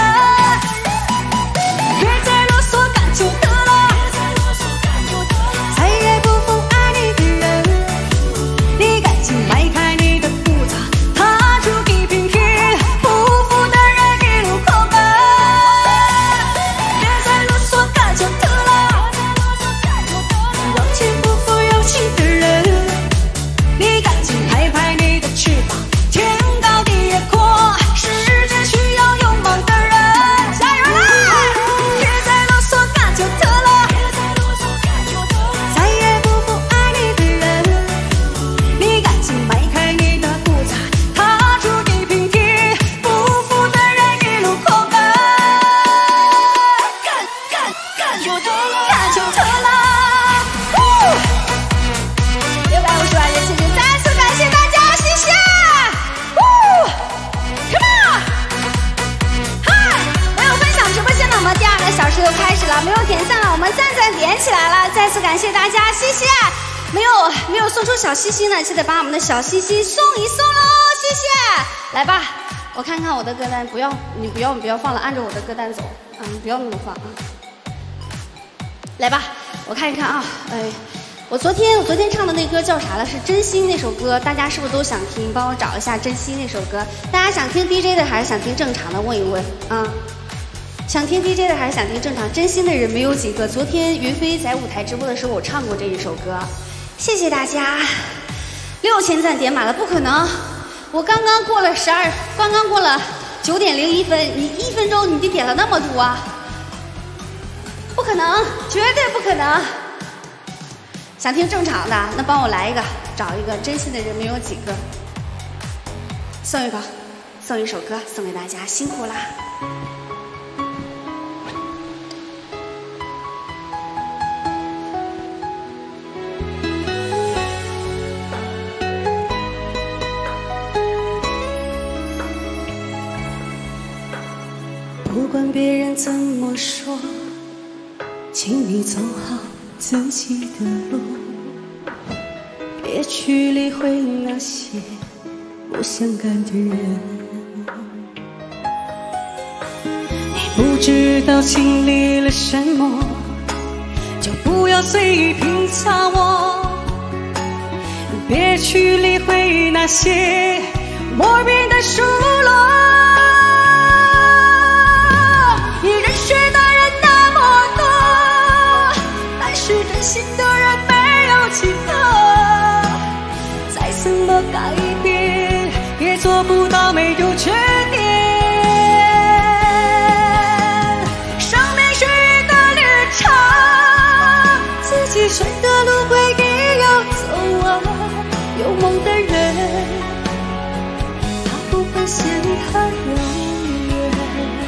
别再啰嗦，干就得了。再也不负爱你的人，你赶紧迈开你的步子，踏出地平线，不负的人一路狂奔。别再啰嗦，干就得了。老气不负有心的人，你赶紧拍拍你的翅膀，天高地也阔，世界需要有梦的人。加油啦！别再啰嗦，干就得了。再也不负爱你的人，你赶紧迈开你的步子，踏出地平线，不负的人一路狂奔。干干干就得了，干就得了。六百五十万人次，再次感谢大家，谢谢。Come on！ 嗨，没有分享直播间的，我们第二个小时就开始了。没有点赞了，我们赞赞点起来了。再次感谢大家，谢谢。没有没有送出小心心的，记得把我们的小心心送一送喽，谢谢。来吧，我看看我的歌单，不要你不要你不要放了，按照我的歌单走啊，你不要那么放啊。来吧，我看一看啊，哎。我昨天我昨天唱的那歌叫啥了？是真心那首歌，大家是不是都想听？帮我找一下真心那首歌。大家想听 D J 的还是想听正常的？问一问啊，想听 D J 的还是想听正常？真心的人没有几个。昨天云飞在舞台直播的时候，我唱过这一首歌，谢谢大家。六千赞点满了，不可能！我刚刚过了十二，刚刚过了九点零一分，你一分钟你就点了那么多啊？不可能，绝对不可能！想听正常的，那帮我来一个，找一个真心的人没有几个，送一个，送一首歌送给大家，辛苦啦！不管别人怎么说，请你走好自己的路，别去理会那些不相干的人。你不知道经历了什么，就不要随意评价我。别去理会那些莫名的数落。你认识的人那么多，但是真心的人没有几个。再怎么改变，也做不到没有缺点。生命是一个旅程，自己选的路会也要走啊。有梦的人，他不会嫌太遥远。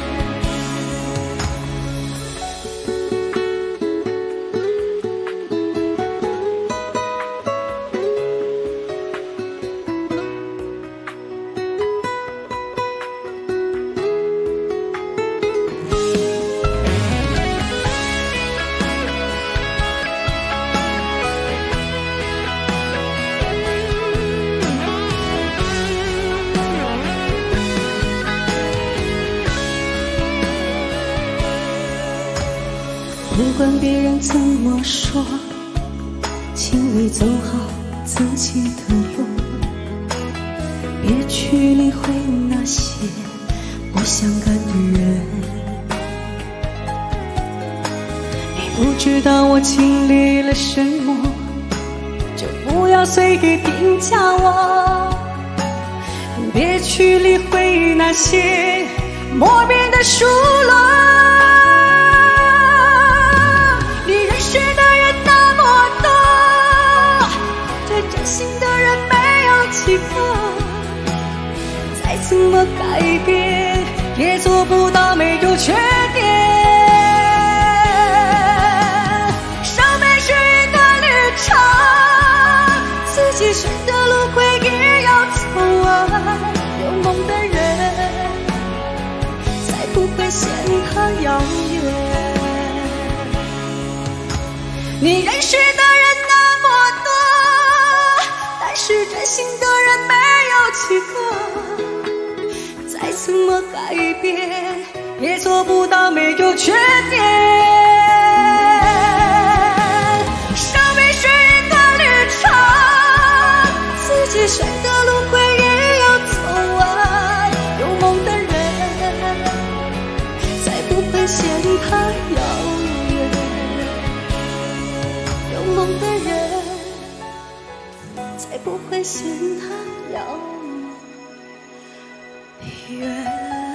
不管别人怎么说，请你走好自己的路，别去理会那些不相干的人。你不知道我经历了什么，就不要随意评价我。别去理会那些莫名的数落。 也做不到没有缺点。生命是一段旅程，自己选的路会也要走完。有梦的人才不会嫌它遥远。你认识的人那么多，但是真心的人没有几个。再怎么改变，也做不到没有缺点。生命是一段旅程，自己选的路会也要走完。有梦的人才不会嫌它遥远，有梦的人才不会嫌它遥远。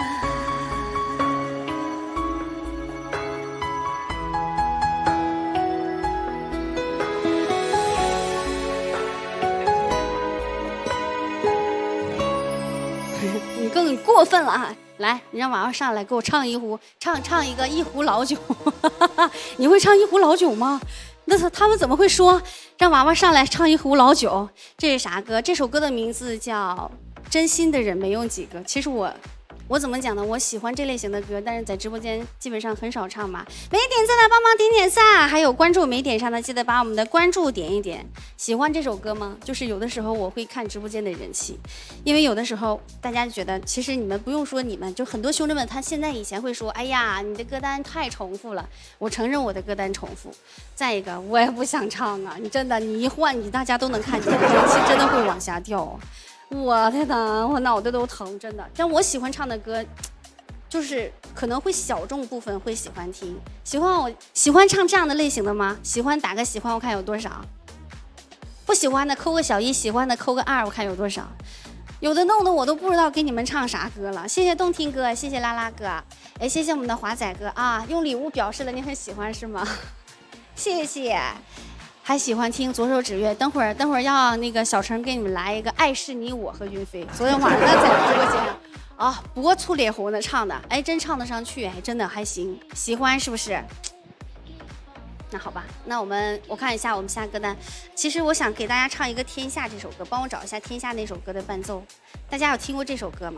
你更过分了啊！来，你让娃娃上来给我唱一壶，唱唱一个一壶老酒。你会唱一壶老酒吗？那他他们怎么会说让娃娃上来唱一壶老酒？这是啥歌？这首歌的名字叫《真心的人没有几个》。其实我。我怎么讲呢？我喜欢这类型的歌，但是在直播间基本上很少唱嘛。没点赞的帮忙点点赞，还有关注没点上的记得把我们的关注点一点。喜欢这首歌吗？就是有的时候我会看直播间的人气，因为有的时候大家觉得，其实你们不用说，你们就很多兄弟们，他现在以前会说，哎呀，你的歌单太重复了。我承认我的歌单重复。再一个，我也不想唱啊，你真的，你一换，你大家都能看见，人气真的会往下掉。我的呢，我脑袋都疼，真的。但我喜欢唱的歌，就是可能会小众部分会喜欢听。喜欢我喜欢唱这样的类型的吗？喜欢打个喜欢，我看有多少。不喜欢的扣个小一，喜欢的扣个二，我看有多少。有的弄得我都不知道给你们唱啥歌了。谢谢动听哥，谢谢拉拉哥，哎，谢谢我们的华仔哥啊，用礼物表示了你很喜欢是吗？谢谢。还喜欢听左手指月，等会儿等会儿要那个小陈给你们来一个《爱是你我和云飞》。昨天晚上在直播间啊，播出脸红的唱的，哎，真唱得上去，哎，真的还行，喜欢是不是？那好吧，那我们我看一下我们下歌单。其实我想给大家唱一个《天下》这首歌，帮我找一下《天下》那首歌的伴奏。大家有听过这首歌吗？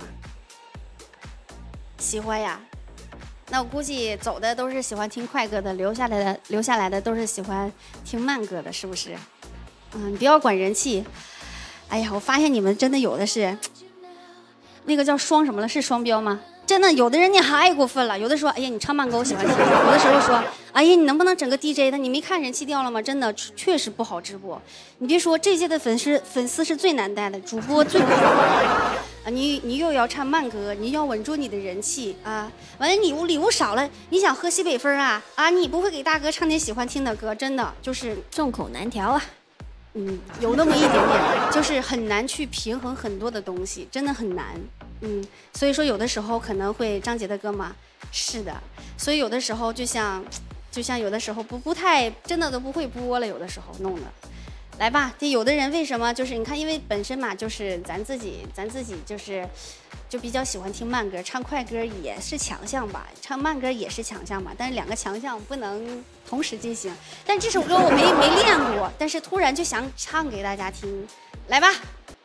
喜欢呀。那我估计走的都是喜欢听快歌的，留下来的留下来的都是喜欢听慢歌的，是不是？嗯，你不要管人气。哎呀，我发现你们真的有的是，那个叫双什么了？是双标吗？真的，有的人你太过分了。有的说，哎呀，你唱慢歌我喜欢听；有的时候说，哎呀，你能不能整个 D J 的？你没看人气掉了吗？真的，确实不好直播。你别说，这届的粉丝粉丝是最难带的，主播最不好啊！你你又要唱慢歌，你要稳住你的人气啊！完了，礼物礼物少了，你想喝西北风啊？啊，你不会给大哥唱点喜欢听的歌，真的就是众口难调啊。嗯，有那么一点点，就是很难去平衡很多的东西，真的很难。嗯，所以说有的时候可能会张杰的歌嘛，是的，所以有的时候就像，就像有的时候不不太真的都不会播了，有的时候弄的。来吧，这有的人为什么就是你看，因为本身嘛，就是咱自己，咱自己就是，就比较喜欢听慢歌，唱快歌也是强项吧，唱慢歌也是强项吧，但是两个强项不能同时进行。但这首歌我没没练过，但是突然就想唱给大家听，来吧。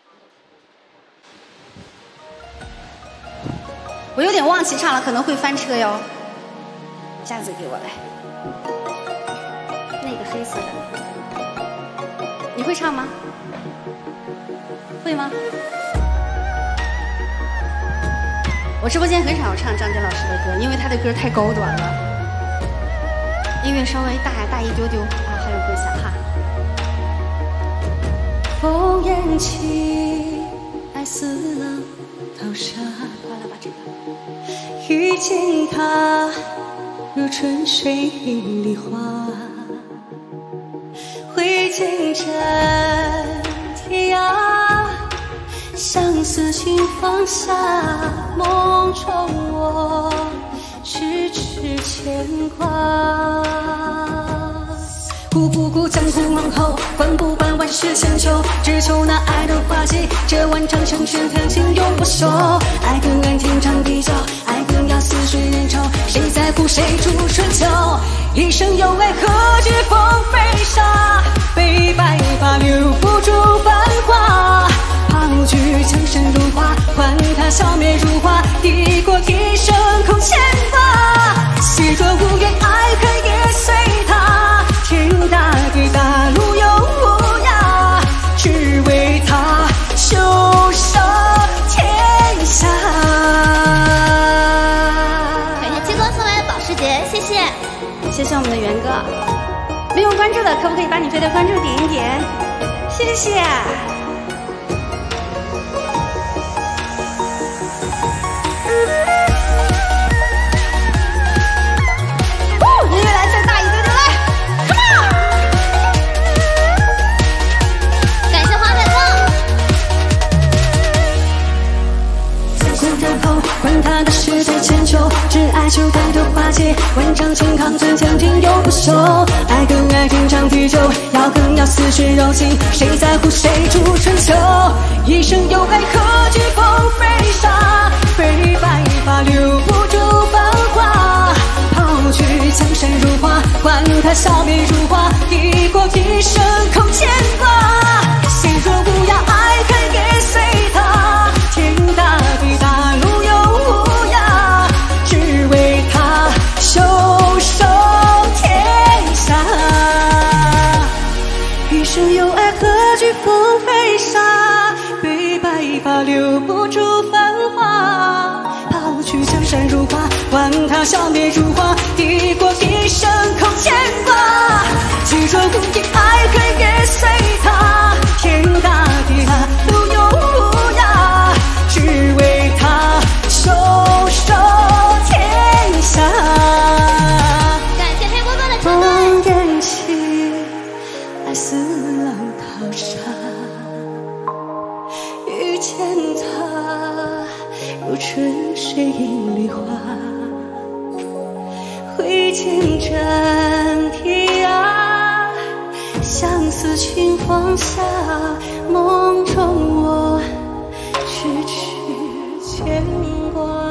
我有点忘记唱了，可能会翻车哟。架子给我来，那个黑色的。你会唱吗？会吗？我直播间很少唱张杰老师的歌，因为他的歌太高端了，音乐稍微大大一丢丢啊，还有歌下哈。 烽烟起，爱似浪淘沙。 快来吧，这个。 遇见他，如春水映梨花。挥剑斩天涯，相思情放下，梦中我痴痴牵挂。顾不顾江湖往后，管不管万世千秋，只求那爱的花季，这万丈深深谈情永不休。爱隔岸天长地久，爱隔谁主春秋？一生有爱，何惧风飞沙？悲白发留不住繁华，抛去江山如画，换他消灭如花，抵过一生空牵挂。细若无言，爱恨也随他，天大地大，路有无涯，只为他袖手天下。 感谢七哥送来的保时捷，谢谢，谢谢我们的元哥。没有关注的，可不可以把你飞的关注点一点？谢谢。音乐来再大一点点来 ，Come on！ 感谢花海梦。 三十天后，管他的世界千秋，只爱就感的化解。万丈青康尊将天又不朽，爱更爱天长地久，要更要似水柔情，谁在乎谁主春秋？一生有爱，何惧风飞沙？悲白发留不住繁华，抛去江山如画，换他消灭如花，抵过一生空牵挂。心若无涯，爱恨也随他，天大地大，路有无涯，只为他袖手天下。一生有爱，何惧风飞沙？悲白发留不住繁华，抛去江山如画，换他消灭如花，抵过一生空牵挂。既若无言，爱恨也随他，天大地大，路有无涯，只为他袖手天下。 感谢黑锅哥的承诺。 望眼起，来似浪淘沙，遇见他，如春水映梨花，挥剑斩天涯，相思情黄下，梦中我痴痴牵挂。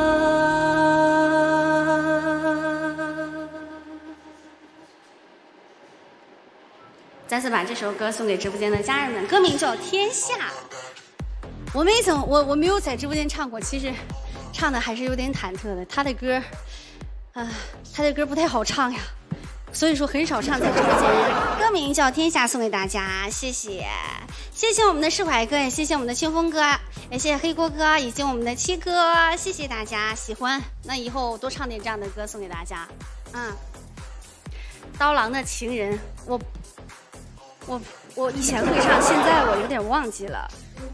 再次把这首歌送给直播间的家人们，歌名叫《天下》。我没怎我我没有在直播间唱过，其实唱的还是有点忐忑的。他的歌，啊、呃，他的歌不太好唱呀，所以说很少唱在直播间。歌名叫《天下》，送给大家，谢谢，谢谢我们的释怀哥，也谢谢我们的清风哥，也谢谢黑锅哥以及我们的七哥，谢谢大家喜欢。那以后多唱点这样的歌送给大家。嗯，刀郎的情人，我。我我以前会唱，现在我有点忘记了。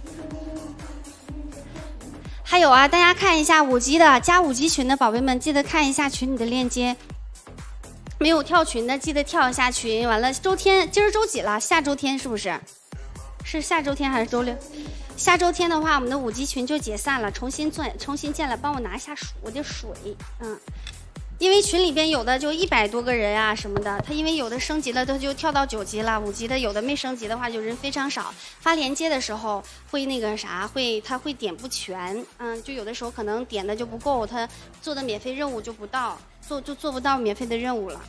还有啊，大家看一下五级的加五级群的宝贝们，记得看一下群里的链接。没有跳群的，记得跳一下群。完了，周天今儿周几了？下周天是不是？是下周天还是周六？下周天的话，我们的五级群就解散了，重新做，重新建了。帮我拿一下我的水，嗯。因为群里边有的就一百多个人啊什么的，他因为有的升级了，他就跳到九级了，五级的有的没升级的话就人非常少，发链接的时候会那个啥，会他会点不全，嗯，就有的时候可能点的就不够，他做的免费任务就不到，做就做不到免费的任务了。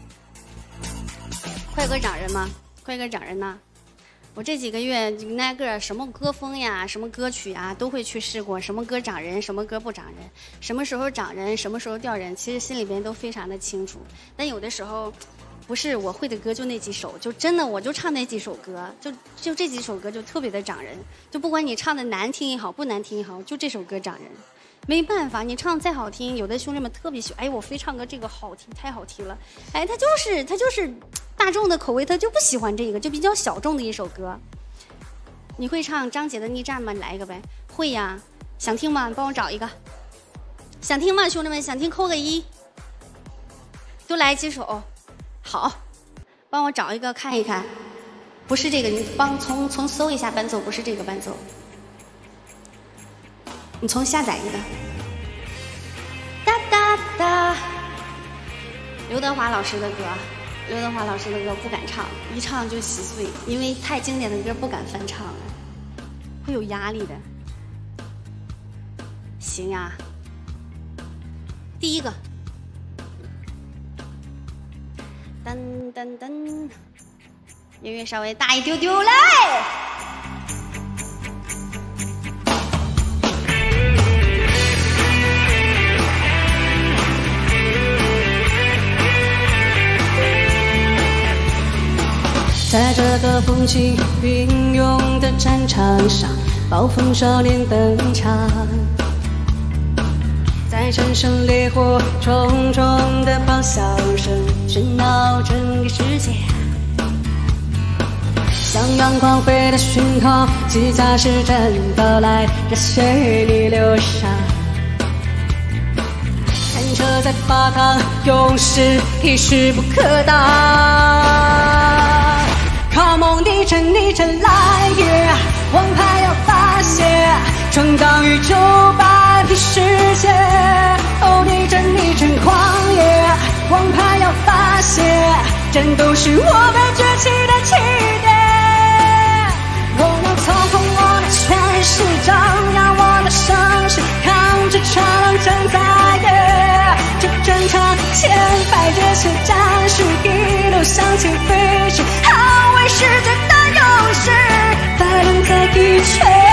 快歌涨人吗？快歌涨人呢？我这几个月那个什么歌风呀，什么歌曲啊，都会去试过，什么歌涨人，什么歌不涨人，什么时候涨人，什么时候掉人，其实心里边都非常的清楚。但有的时候，不是我会的歌就那几首，就真的我就唱那几首歌，就就这几首歌就特别的涨人，就不管你唱的难听也好，不难听也好，就这首歌涨人。没办法，你唱的再好听，有的兄弟们特别喜欢，哎，我非唱歌这个好听，太好听了，哎，他就是他就是大众的口味，他就不喜欢这个，就比较小众的一首歌。你会唱张杰的《逆战》吗？你来一个呗。会呀，想听吗？你帮我找一个。想听吗，兄弟们？想听扣个一。都来几首。好，帮我找一个看一看。不是这个，你帮从从搜一下伴奏，不是这个伴奏。你从下载一个。哒哒哒。刘德华老师的歌，刘德华老师的歌不敢唱，一唱就稀碎，因为太经典的歌不敢翻唱了，会有压力的。行呀。第一个， 噔噔噔，音乐稍微大一丢丢嘞。 在这个风起云涌的战场上，暴风少年登场。在战胜烈火重重的咆哮声喧闹整个世界，像阳光飞的讯号，即将时针到来，热血逆流上。战车在发烫，勇士已势不可挡。Come on， 逆阵逆阵来也，王牌要发泄，闯荡宇宙，摆平世界。哦，逆阵逆阵狂野，王牌要发泄，战斗是我们崛起的起点。我要操控我的全世界，让我的声势扛着长浪站在野。这战场千百热血战士一路向前飞驰，捍卫世界的勇士，百人在一拳。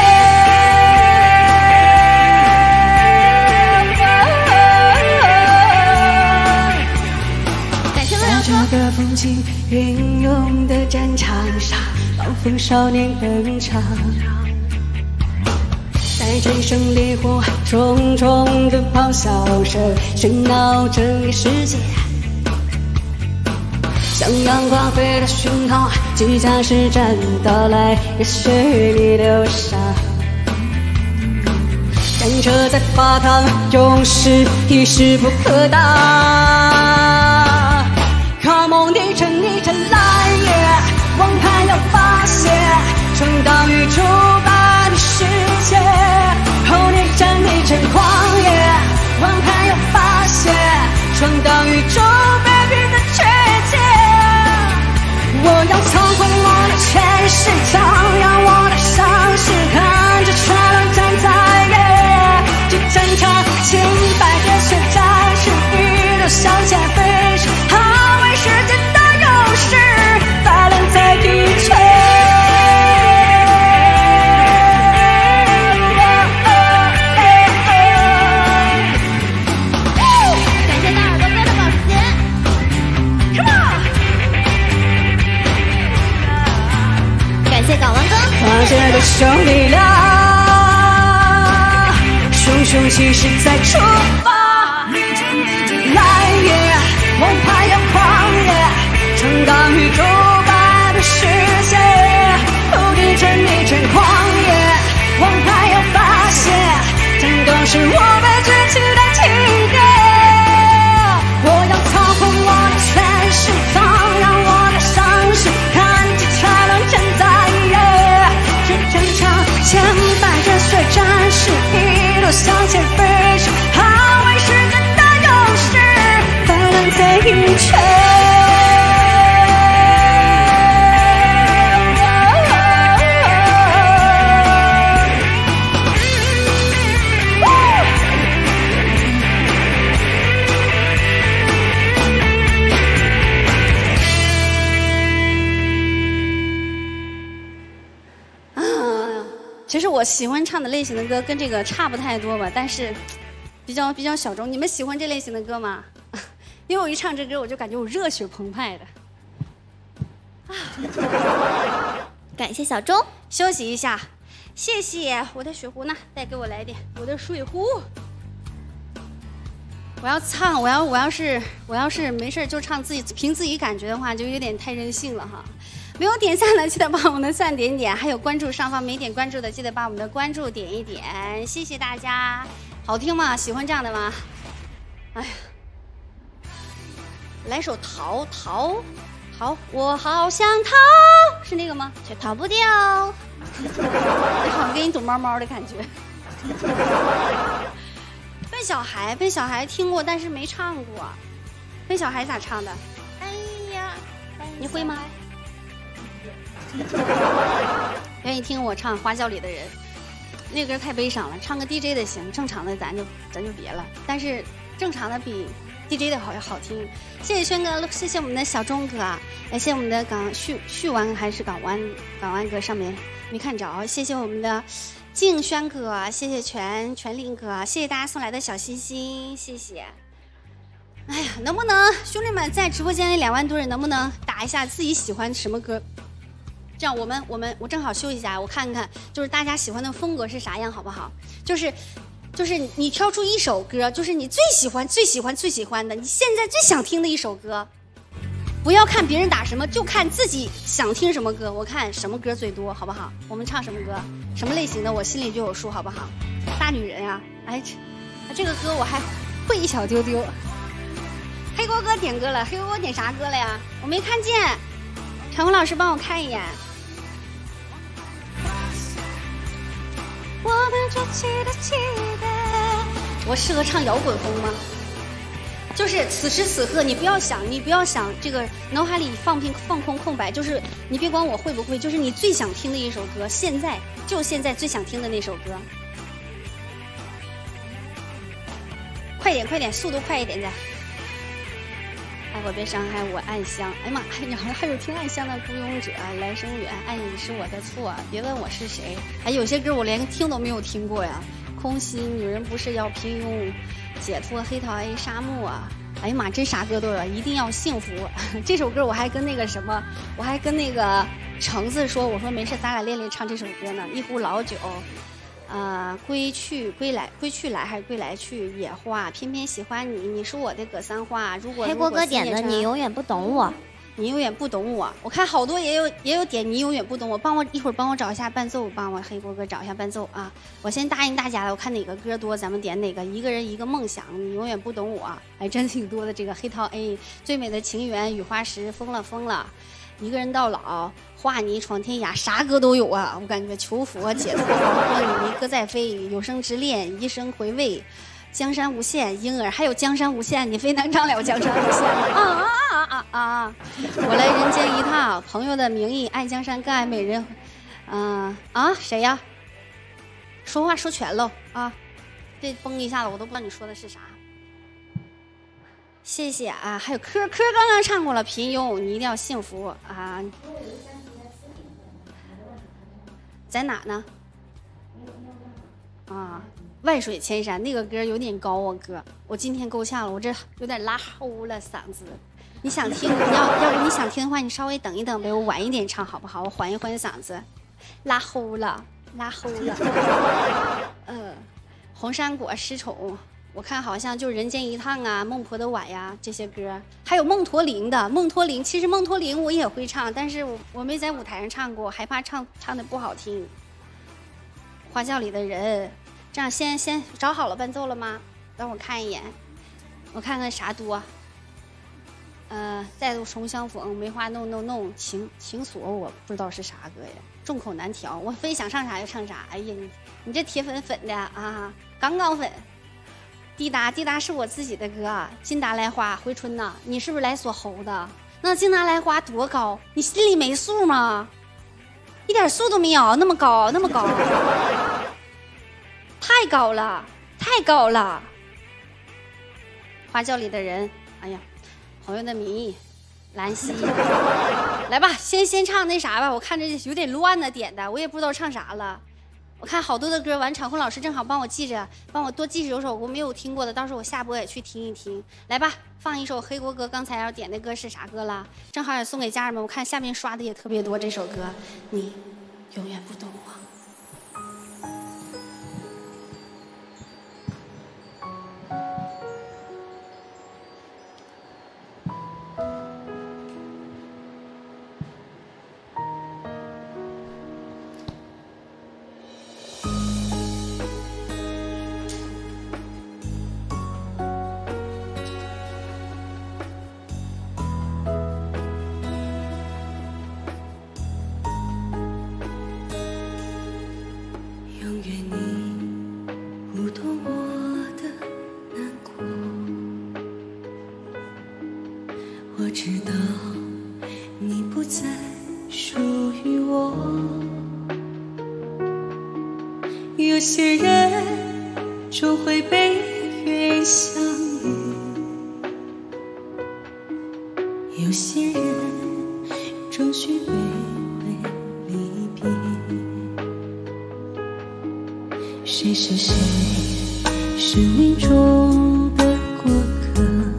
在这个风起云涌的战场上，暴风少年登场。在战胜烈火重重的咆哮声喧闹整个世界，像阳光飞的讯号，即将时针到来，热血逆流上。战车在发烫，勇士已势不可挡。Come on， 逆阵逆阵来也，王牌要发泄，闯荡宇宙，摆平世界。哦，逆战逆阵狂野，王牌要发泄，闯荡宇宙，摆平的世界。我要操控我的全世界，让我的声势看着传浪站在野。这战场千百热血战士一路向前飞驰，捍卫世界的勇士，百人在一拳。跨界的兄弟俩，熊熊气势再出发。来也，王牌要狂野，闯荡宇宙，摆平世界。哦，逆阵逆阵狂野，王牌要发泄，战斗是我们崛起的起点。我要操控我的全世界，让我的声势看着传浪站在野。这战场千百热血战士一路向前飞驰，捍卫世界的勇士，百人在一拳。 其实我喜欢唱的类型的歌跟这个差不太多吧，但是比较比较小众。你们喜欢这类型的歌吗？因为我一唱这歌，我就感觉我热血澎湃的。 啊、感谢小钟， 休息一下，谢谢。我的水壶呢？再给我来点我的水壶。我要唱，我要我要是我要是没事就唱自己凭自己感觉的话，就有点太任性了哈。没有点赞的记得把我们的赞点点，还有关注上方没点关注的记得把我们的关注点一点，谢谢大家。好听吗？喜欢这样的吗？哎呀，来首逃逃逃，我好想逃，是那个吗？ 却逃不掉。 好像给你躲猫猫的感觉。笨小孩，笨小孩听过，但是没唱过。笨小孩咋唱的？ 哎呀， 你会吗？愿意听我唱《花轿里的人》，那歌太悲伤了，唱个 D J 的行，正常的咱就咱就别了。但是正常的比 D J 的好好听。谢谢轩哥，谢谢我们的小钟哥，哎，谢谢我们的港旭旭湾还是港湾港湾哥上面没看着，谢谢我们的静轩哥，谢谢全全林哥，谢谢大家送来的小心心，谢谢。哎呀，能不能兄弟们在直播间里两万多人，能不能打一下自己喜欢什么歌？这样我们我们我正好休息一下，我看看就是大家喜欢的风格是啥样，好不好？就是就是你挑出一首歌，就是你最喜欢最喜欢最喜欢的，你现在最想听的一首歌。不要看别人打什么，就看自己想听什么歌。我看什么歌最多，好不好？我们唱什么歌，什么类型的，我心里就有数，好不好？大女人呀、啊，哎，这这个歌我还会一小丢丢。黑锅哥点歌了，黑锅哥点啥歌了呀？我没看见，长虹老师帮我看一眼。我们筑起的期待。我适合唱摇滚风吗？就是此时此刻，你不要想，你不要想这个脑海里放平放空空白，就是你别管我会不会，就是你最想听的一首歌，现在就现在最想听的那首歌。快点快点，速度快一点再。爱我别伤害我，暗香。哎呀妈，还有还有听暗香的孤勇者，来生远，爱你是我的错，别问我是谁。哎，有些歌我连听都没有听过呀。空心，女人不是要平庸，解脱，黑桃 A 沙漠。哎呀妈，真啥歌都有，一定要幸福。这首歌我还跟那个什么，我还跟那个橙子说，我说没事，咱俩练练唱这首歌呢。一壶老酒。呃，归去归来，归去来还是归来去？野花，偏偏喜欢你，你是我的格桑花。如果黑锅哥点的，你永远不懂我， 你永远不懂我。我看好多也有也有点，你永远不懂我。帮我一会儿帮我找一下伴奏，帮我黑锅哥找一下伴奏啊！我先答应大家了，我看哪个歌多，咱们点哪个。一个人一个梦想，你永远不懂我，还真挺多的。这个黑桃 A， 最美的情缘，雨花石，疯了疯了。一个人到老，画你闯天涯，啥歌都有啊！我感觉求佛解脱，黄昏歌在飞，有生之恋，一生回味，江山无限，婴儿还有江山无限，你非能唱了江山无限啊啊啊啊啊！我来人间一趟，朋友的名义，爱江山更爱美人。嗯 啊, 啊，谁呀？说话说全喽啊！这崩一下子，我都不知道你说的是啥。谢谢啊，还有科科刚刚唱过了，平庸你一定要幸福啊！在哪呢？啊，万水千山那个歌有点高啊，哥，我今天够呛了，我这有点拉齁了嗓子。你想听，你要要不你想听的话，你稍微等一等呗，我晚一点唱好不好？我缓一缓嗓子，拉齁了，拉齁了。呃，红山果失宠。我看好像就人间一趟啊，孟婆的碗呀这些歌，还有梦驼铃的梦驼铃。其实梦驼铃我也会唱，但是我我没在舞台上唱过，害怕唱唱的不好听。花轿里的人，这样先先找好了伴奏了吗？等我看一眼，我看看啥多。呃，再度重相逢，梅花弄弄弄，情情锁我不知道是啥歌呀，众口难调。我非想唱啥就唱啥。哎呀，你你这铁粉粉的啊，刚刚粉。滴答滴答是我自己的歌，金达莱花回春呐，你是不是来锁喉的？那金达莱花多高？你心里没数吗？一点数都没有，那么高，那么高，太高了，太高了。花轿里的人，哎呀，朋友的名义，兰溪，来吧，先先唱那啥吧，我看着有点乱呢，点的我也不知道唱啥了。我看好多的歌，完场控老师正好帮我记着，帮我多记着有首我没有听过的，到时候我下播也去听一听。来吧，放一首黑锅哥刚才要点的歌是啥歌了？正好也送给家人们。我看下面刷的也特别多，这首歌你永远不懂我。 有些人终会被缘相遇， 些人终须微微离别，谁是谁生命中的过客，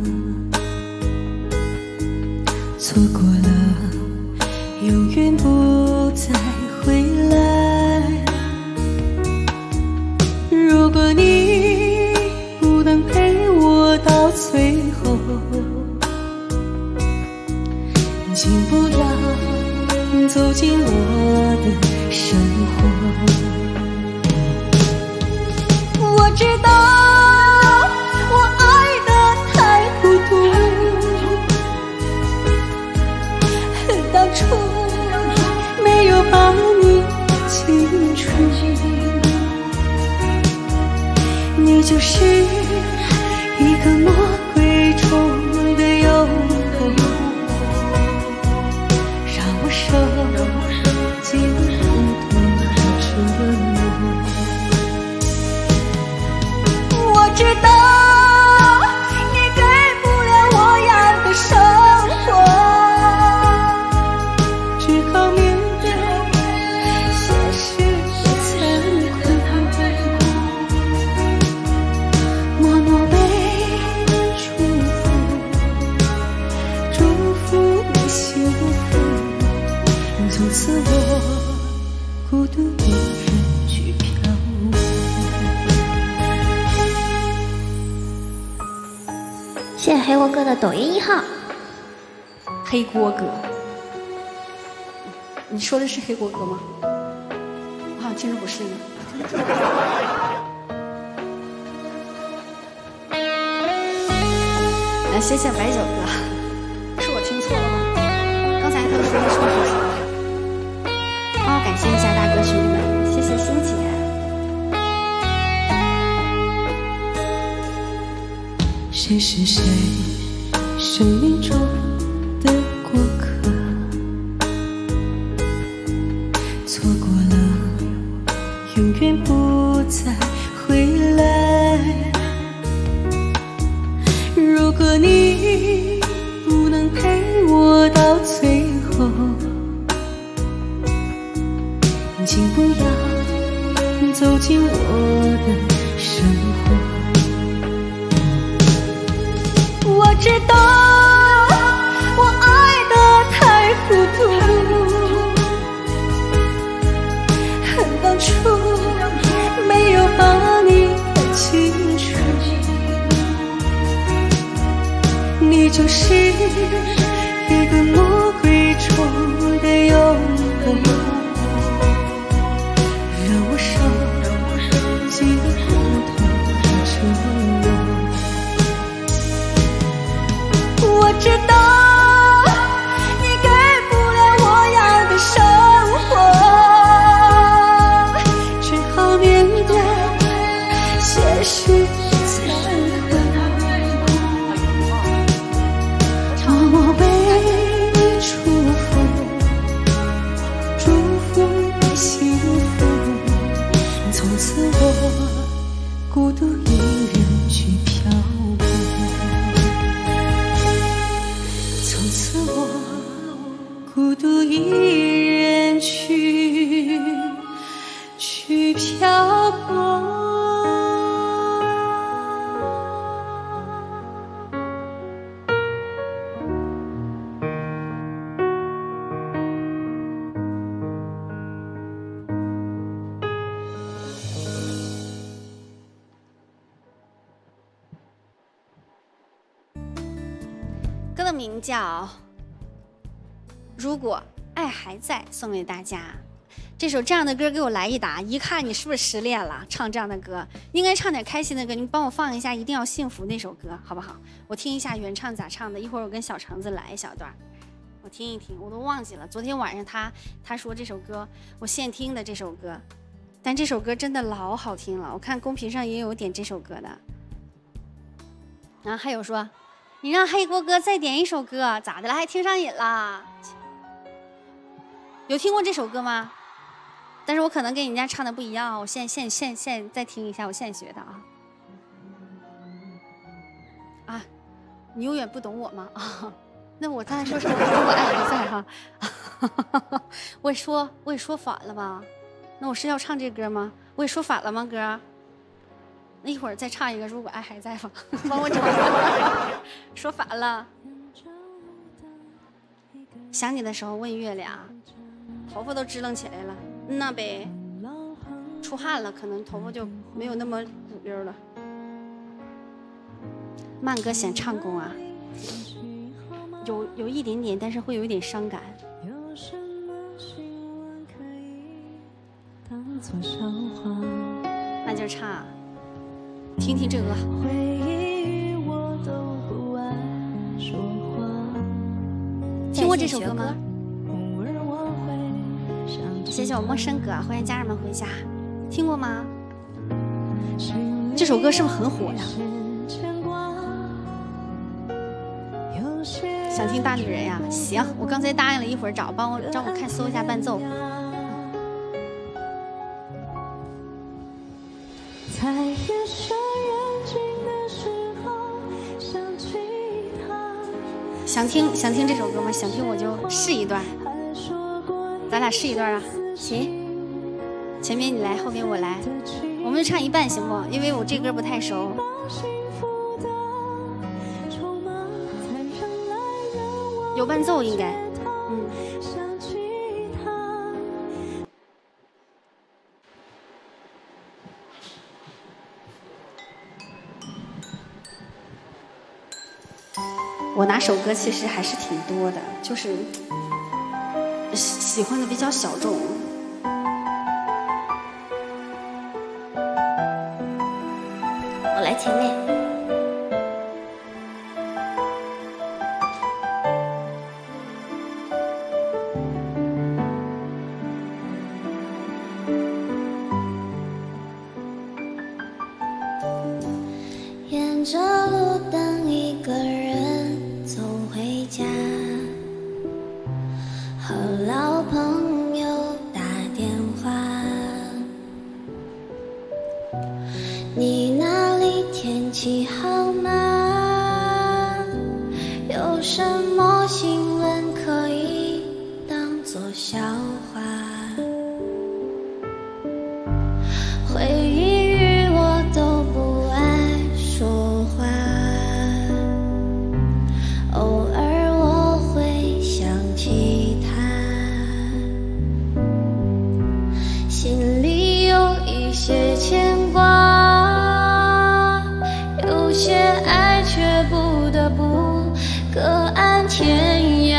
错过了永远不再回来。如果你不能陪我到最后，请不要走进我的生活。我知道我爱得太糊涂，当初没有把你清楚，你就是一个魔鬼中的诱惑，让我受尽很多折磨。我知道你给不了我要的生活，只好面对现实的残酷，默默为你祝福，祝福你幸福。从此我孤独一人去漂泊。 谢谢黑锅哥的抖音一号。 黑锅哥，你说的是黑锅哥吗？我好像听着不是呢。来，谢谢白酒哥，是我听错了吗？刚才他说的是不是错了？好，感谢一下大哥兄弟们，谢谢欣姐。 谁是谁生命中的过客，错过了永远不再回来。如果你不能陪我到最后，请不要走进我的生活。我知道我爱得太糊涂，当初没有把你看清楚，你就是一个魔鬼中的诱惑，让我受尽苦痛的折磨。我知道你给不了我要的生活，只好面对现实的残酷，默默为你祝福，祝福你幸福。从此我孤独一人去漂泊，从此我孤独一人去去漂泊。 歌的名叫《如果爱还在》，送给大家。这首这样的歌给我来一打，一看你是不是失恋了？唱这样的歌，应该唱点开心的歌。你帮我放一下《一定要幸福》那首歌，好不好？我听一下原唱咋唱的。一会儿我跟小橙子来一小段，我听一听，我都忘记了。昨天晚上他他说这首歌，我现听的这首歌，但这首歌真的老好听了。我看公屏上也有点这首歌的。然后还有说，你让黑锅哥再点一首歌，咋的了？还听上瘾了？有听过这首歌吗？但是我可能跟人家唱的不一样，我现现现现再听一下，我现学的啊。啊，你永远不懂我吗？啊， 那我刚才说什么？我爱还在哈。我也说我也说反了吧？那我是要唱这歌吗？我也说反了吗，哥？那一会儿再唱一个，如果爱还在吧，帮我找。说反了。想你的时候问月亮，头发都支棱起来了，那呗。出汗了，可能头发就没有那么鼓溜了。慢歌显唱功啊，有有一点点，但是会有一点伤感。那就唱，听听这个。听过这首歌吗？谢谢我陌生哥，欢迎家人们回家。听过吗？这首歌是不是很火呀？想听大女人呀？行，我刚才答应了，一会儿找帮我找我看搜一下伴奏。在夜深人静的时候想起他。想听想听这首歌吗？想听我就试一段，咱俩试一段啊。行。前面你来，后面我来，我们就唱一半行不？因为我这歌不太熟。有伴奏应该，嗯。我拿手歌其实还是挺多的，就是喜欢的比较小众。 我来前面。 沿着路灯，一个人走回家，和老朋友打电话。你那里天气好吗？有什么新闻可以当作笑话？回忆与我都不爱说话，偶尔我会想起他，心里有一些牵挂，有些爱却不得不各安天涯。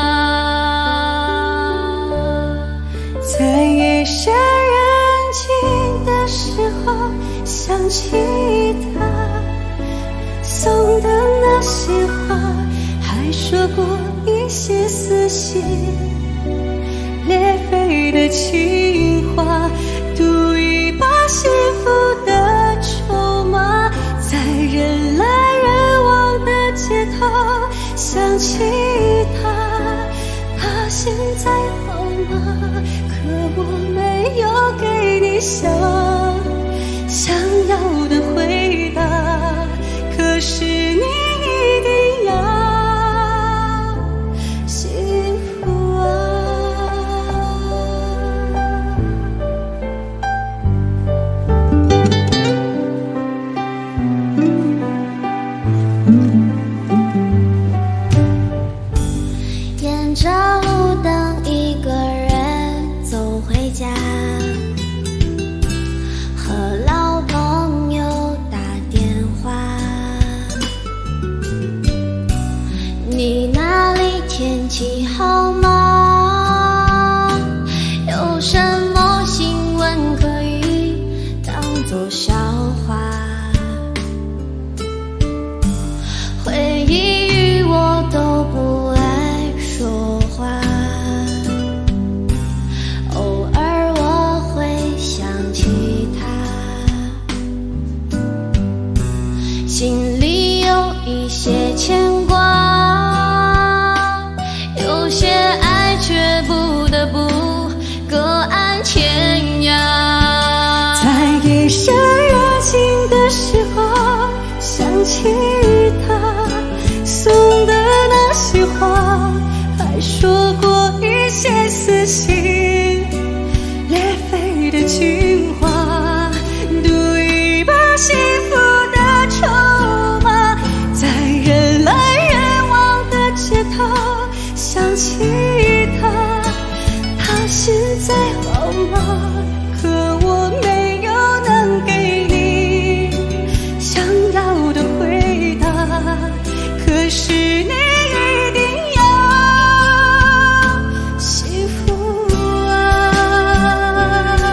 在夜深人静的时候想起他，送的那些话，还说过一些撕心裂肺的情话，赌一把幸福的筹码，在人来人往的街头想起他，他现在好吗？可我没有给你想想要的回答，可是你一定要幸福啊。 沿着路灯，一个人走回家，和老朋友打电话。你那里天气好吗？有什么新闻可以当作笑话？回忆与我都不爱说话，偶尔我会想起他，心里有一些牵挂，有些爱是你一定要幸福啊！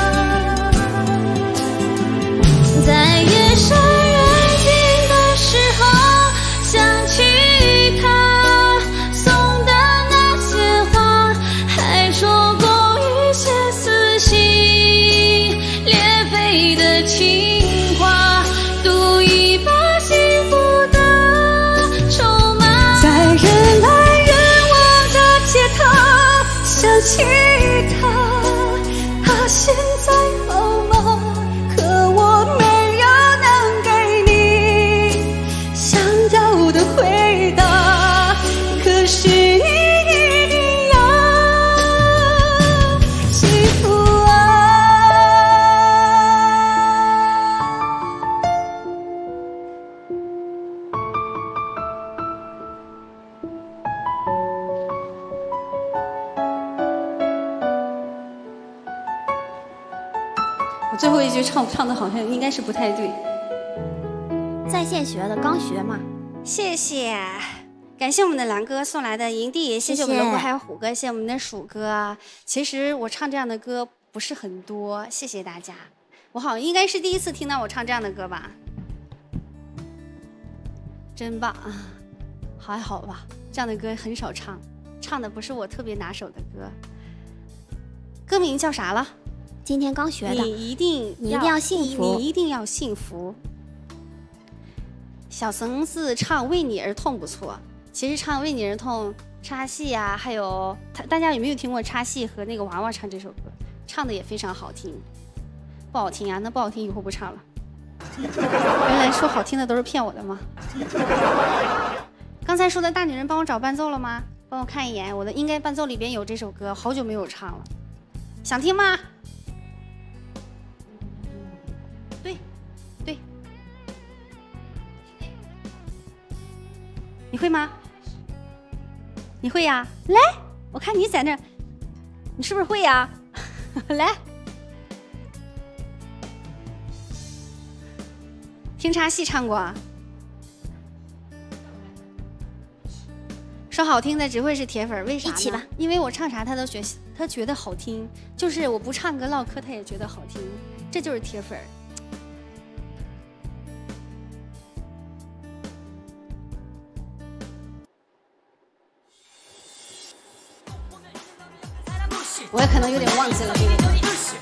在夜深人静的时候，想起他送的那些花，还说过一些撕心裂肺的情话，赌一把幸福的筹码。 在人来人往的街头，想起他，他现在好吗？可我没有能给你想要的回答。可是你一定要幸福啊！ 我最后一句唱唱的好像应该是不太对。 在线学的，刚学嘛。 谢谢，感谢我们的蓝哥送来的营地，谢谢我们的谢谢吴海虎哥，谢谢我们的鼠哥。其实我唱这样的歌不是很多，谢谢大家。我好像应该是第一次听到我唱这样的歌吧，真棒啊！还好吧，这样的歌很少唱，唱的不是我特别拿手的歌。歌名叫啥了？ 今天刚学的。 你一定你一定要幸福你你一定要幸福。小绳子唱《为你而痛》不错，其实唱《为你而痛》插戏啊，还有他大家有没有听过插戏和那个娃娃唱这首歌？唱的也非常好听。不好听啊，那不好听以后不唱了。原来说好听的都是骗我的吗？刚才说的大女人帮我找伴奏了吗？帮我看一眼，我的应该伴奏里边有这首歌，好久没有唱了，想听吗？对，对，你会吗？你会呀？来，我看你在那儿，你是不是会呀？来，听插戏唱过啊？说好听的只会是铁粉，为啥呢？ 一起吧， 因为我唱啥他都觉他觉得好听，就是我不唱歌唠嗑他也觉得好听，这就是铁粉。我也可能有点忘记了这个歌。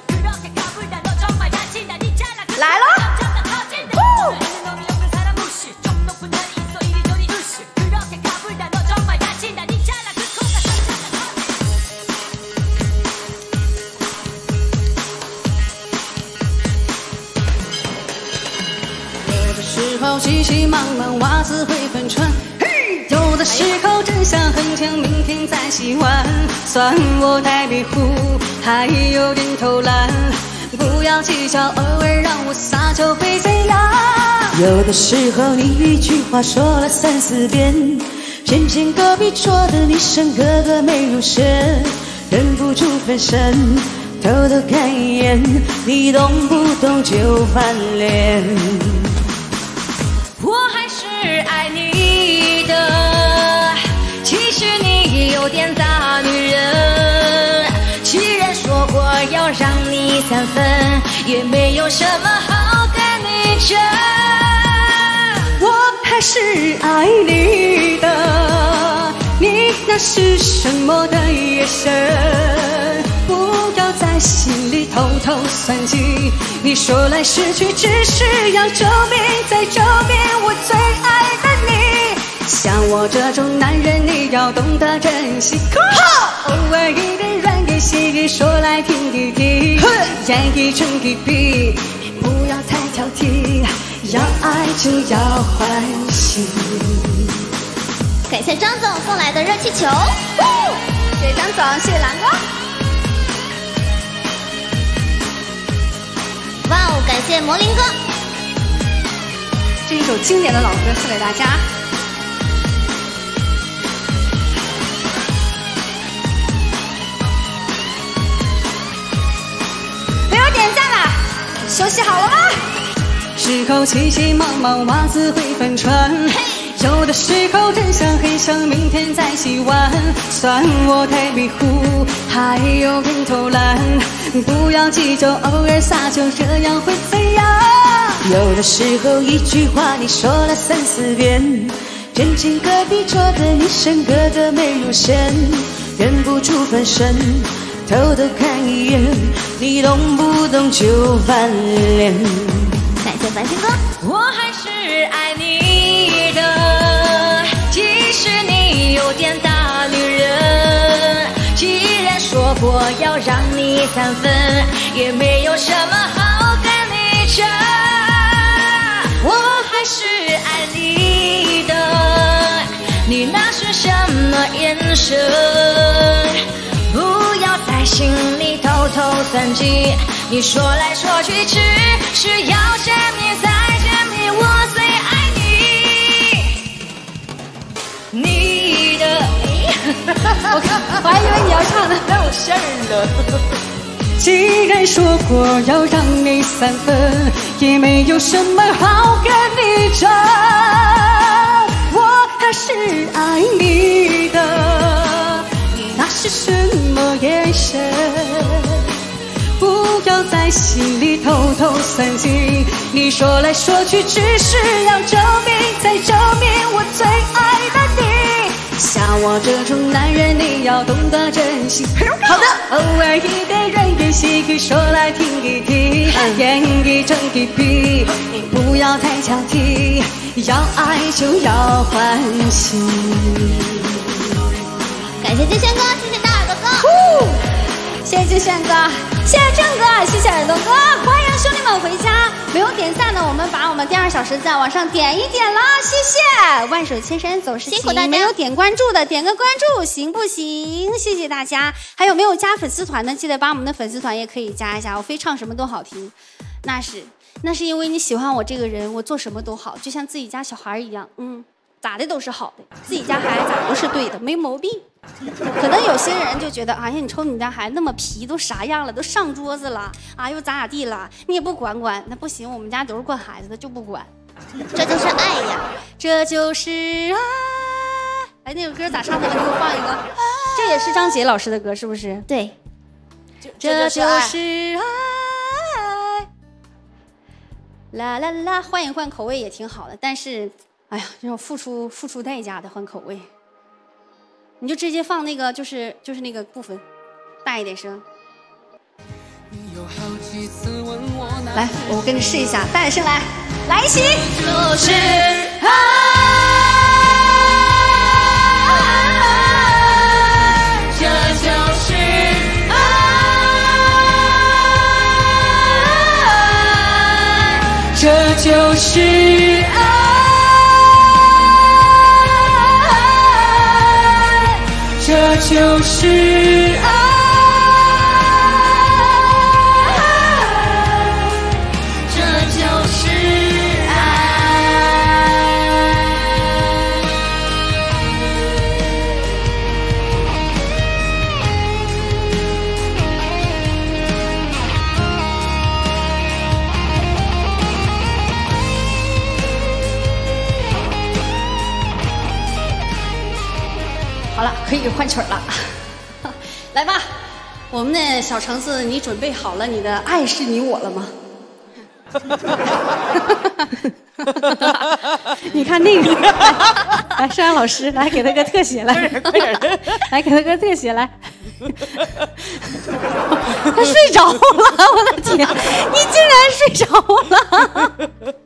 来了！ 有的时候急急忙忙袜子会分穿，有的时候真想很强，明天再洗碗。算我太迷糊，还有点偷懒，不要计较，偶尔让我撒娇会怎样？有的时候你一句话说了三四遍，偏偏隔壁桌的女生个个没入神，忍不住分神，偷偷看一眼，你动不动就翻脸。 我还是爱你的，其实你有点大女人。既然说过要让你三分，也没有什么好跟你争。 我还是爱你的，你那是什么的眼神？不要在心里偷偷算计，你说来是去，只是要证明，再证明我最爱的你。像我这种男人，你要懂得珍惜，偶尔一点软言细语说来听一听，演绎成一笔，不要太挑剔，要爱就要欢喜。 感谢张总送来的热气球， 谢谢张总，谢谢蓝哥。 哇哦，感谢魔灵哥， 这一首经典的老歌送给大家。没有点赞了，休息好了吗？ 时候急急忙忙，袜子会分穿。 有的时候真想很想明天再洗碗，算我太迷糊，还有人偷懒。不要计较，偶尔撒娇，这样会怎样？有的时候一句话你说了三四遍，真情隔壁桌的女生个个美如仙，忍不住翻身，偷偷看一眼，你懂不懂就翻脸。 感谢繁星哥， 我还是爱你的，即使你有点大女人。既然说过要让你三分，也没有什么好跟你争。我还是爱你的，你那是什么眼神？不要在心里偷偷算计，你说来说去只是要证明再证明我最爱你。你的， 我看我还以为你要唱的没有事儿了。 既然说过要让你三分，也没有什么好跟你争。我还是爱你的，你那是什么眼神？不要在心里偷偷算计，你说来说去只是要证明再证明我最爱的你。像我这种男人，你要懂得珍惜。好的，偶尔一点人言细语说来听一听，言一整一笔，你不要太挑剔，要爱就要欢喜。 感谢金轩哥，谢谢大耳朵哥， 谢谢金炫哥，谢谢郑哥，谢谢耳朵哥，欢迎兄弟们回家。没有点赞的，我们把我们第二小时赞往上点一点啦，谢谢。万水千山总是情， 辛苦大家。 没有点关注的，点个关注行不行？谢谢大家。还有没有加粉丝团的？记得把我们的粉丝团也可以加一下。我非唱什么都好听，那是那是因为你喜欢我这个人，我做什么都好，就像自己家小孩一样，嗯，咋的都是好的，自己家孩子咋都是对的，没毛病。可能有些人就觉得，哎呀，你瞅你家孩子那么皮，都啥样了，都上桌子了，啊，又咋咋地了，你也不管管，那不行，我们家都是管孩子的，就不管。 这就是爱呀， 这就是爱。哎，那个歌咋唱的？你给我放一个。这也是张杰老师的歌，是不是？ 对， 这就是爱。啦啦啦，换一换口味也挺好的，但是，哎呀，这种付出付出代价的换口味。你就直接放那个，就是就是那个部分，大一点声。来，我跟着试一下，大点声来，来一起。就是爱， 这就是爱， 这就是爱。这就是爱， 这就是爱。 好了，可以换曲了。来吧，我们的小橙子，你准备好了你的爱是你我了吗？你看那个，来，来摄像老师，来给他个特写，来，来给他个特写，来。他睡着了，我的天，你竟然睡着了！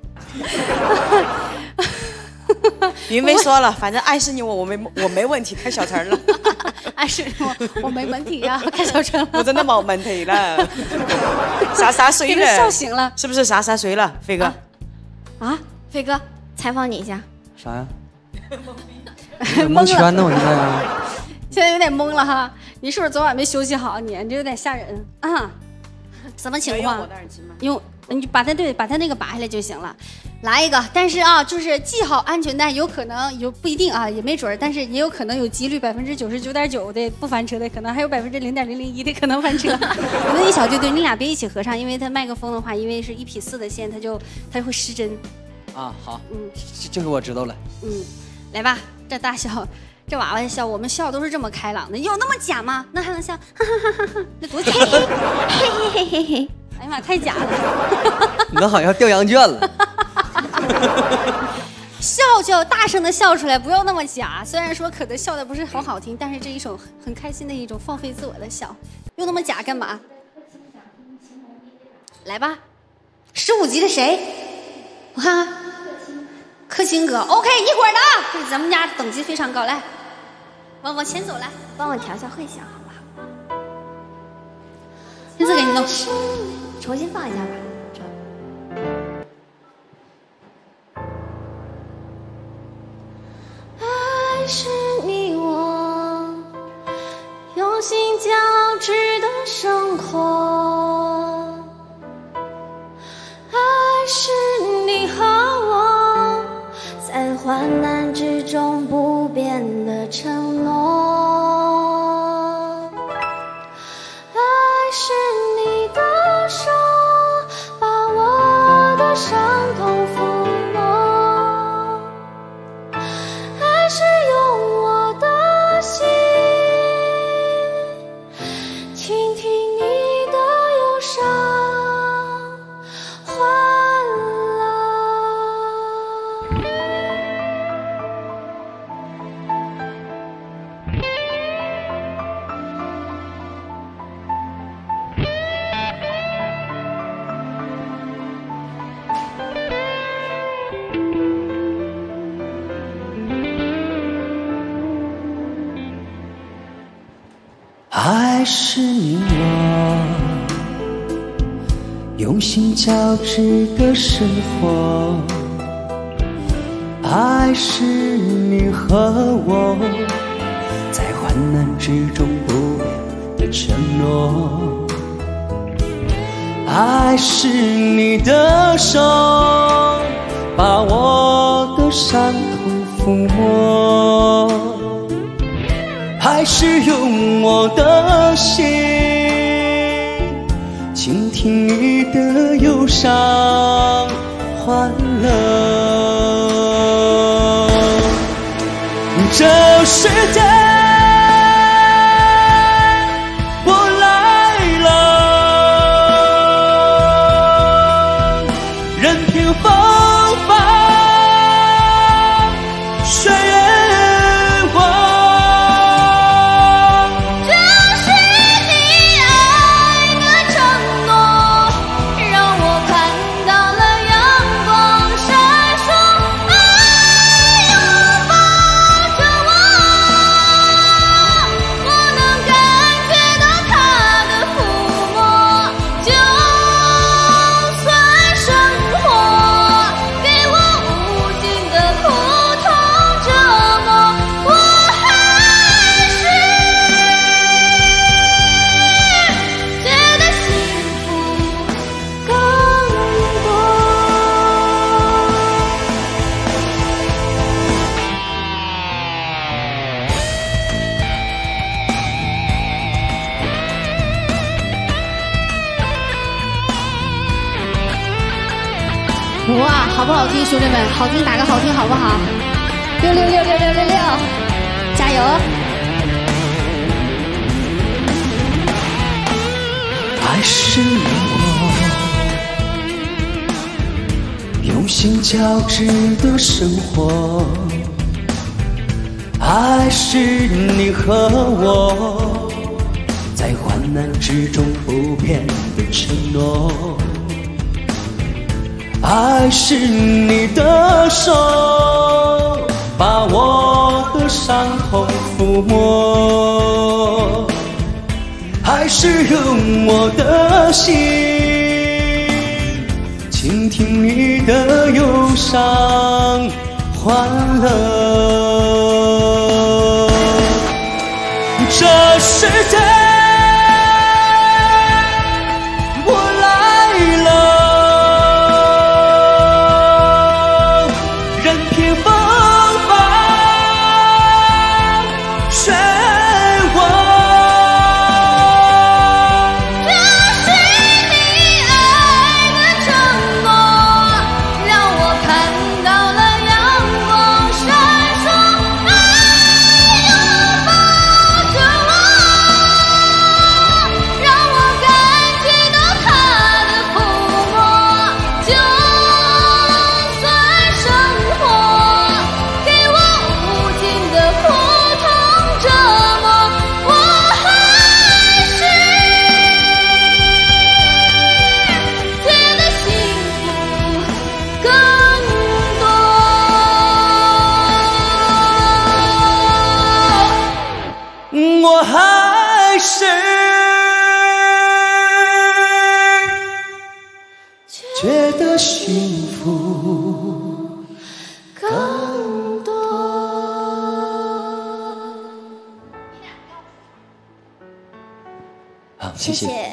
云飞说了，反正爱是你我，我没我没问题，开小陈了。 爱是我，我没问题呀、啊，开小陈了。 我真的冇问题了。莎莎睡了， 笑醒了， 是不是莎莎睡了？飞哥， 啊，啊飞哥， 采访你一下。 啥呀？蒙圈呢，我现在啊。 现在有点懵了哈，你是不是昨晚没休息好？你这有点吓人啊！什么情况？用你把它对，把它那个拔下来就行了。来一个，但是啊，就是系好安全带，有可能有不一定啊，也没准儿，但是也有可能有几率百分之九十九点九的不翻车的，可能还有百分之零点零零一的可能翻车。我们一小队队，你俩别一起合唱，因为它麦克风的话，因为是一匹四的线，它就它会失真。 啊，好， 嗯， 这这个我知道了。 嗯， 来吧，这大笑，这娃娃笑，我们笑都是这么开朗的，有那么假吗？那还能笑？哈哈哈哈哈，那多假！嘿嘿嘿嘿嘿！哎呀妈，太假了！ 你那好像掉羊圈了。 笑就要大声的笑出来，不要那么假。虽然说可能笑的不是很好听，但是这一首很开心的一种放飞自我的笑，又那么假干嘛？来吧，十五级的谁？我看看，柯青哥 ，OK， 一会儿的啊，这咱们家等级非常高，来，往往前走来， 帮我调一下混响，好不好？ 这次给你弄， 重新放一下吧。爱是你我用心交织的生活，爱是你和我在患难之中不变的承诺，爱是你的手把我的伤痛抚摸，爱是用我的心倾听你的忧伤欢乐。 爱是你我用心交织的生活，爱是你和我在患难之中不变的承诺，爱是你的手把我的伤痛抚摸，还是用我的心倾听你的忧伤欢乐。这世界我来了，任凭风暴水哇，好不好听，兄弟们？好听打个好听，好不好？六六六六六六六，加油！ 爱是你我用心交织的生活，爱是你和我在患难之中不变的承诺，爱是你的手把我的伤痛抚摸，还是用我的心倾听你的忧伤欢乐。这世界让我看到了阳光闪烁。 事，觉得幸福更多。好，谢谢。 谢谢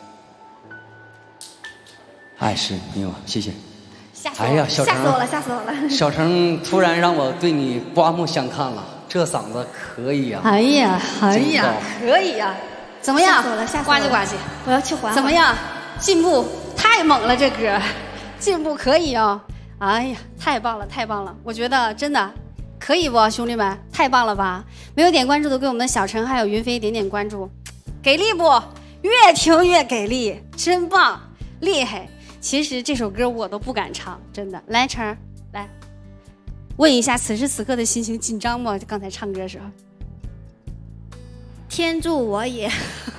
爱是你我，谢谢。 吓死我了！ 哎呀，小程， 吓死我了！吓死我了！ 小程突然让我对你刮目相看了，这嗓子可以呀、啊！ 哎呀，哎呀，可以呀、啊！怎么样？ 吓死我了！吓死我了！ 呱唧呱唧， 我要去还。 怎么样？进步太猛了，这歌进步可以哦！哎呀，太棒了，太棒了！我觉得真的可以不，兄弟们，太棒了吧？没有点关注的，给我们的小陈还有云飞点点关注，给力不？越听越给力，真棒，厉害！其实这首歌我都不敢唱，真的。来，晨儿，来问一下，此时此刻的心情紧张吗？刚才唱歌的时候。 天助我也。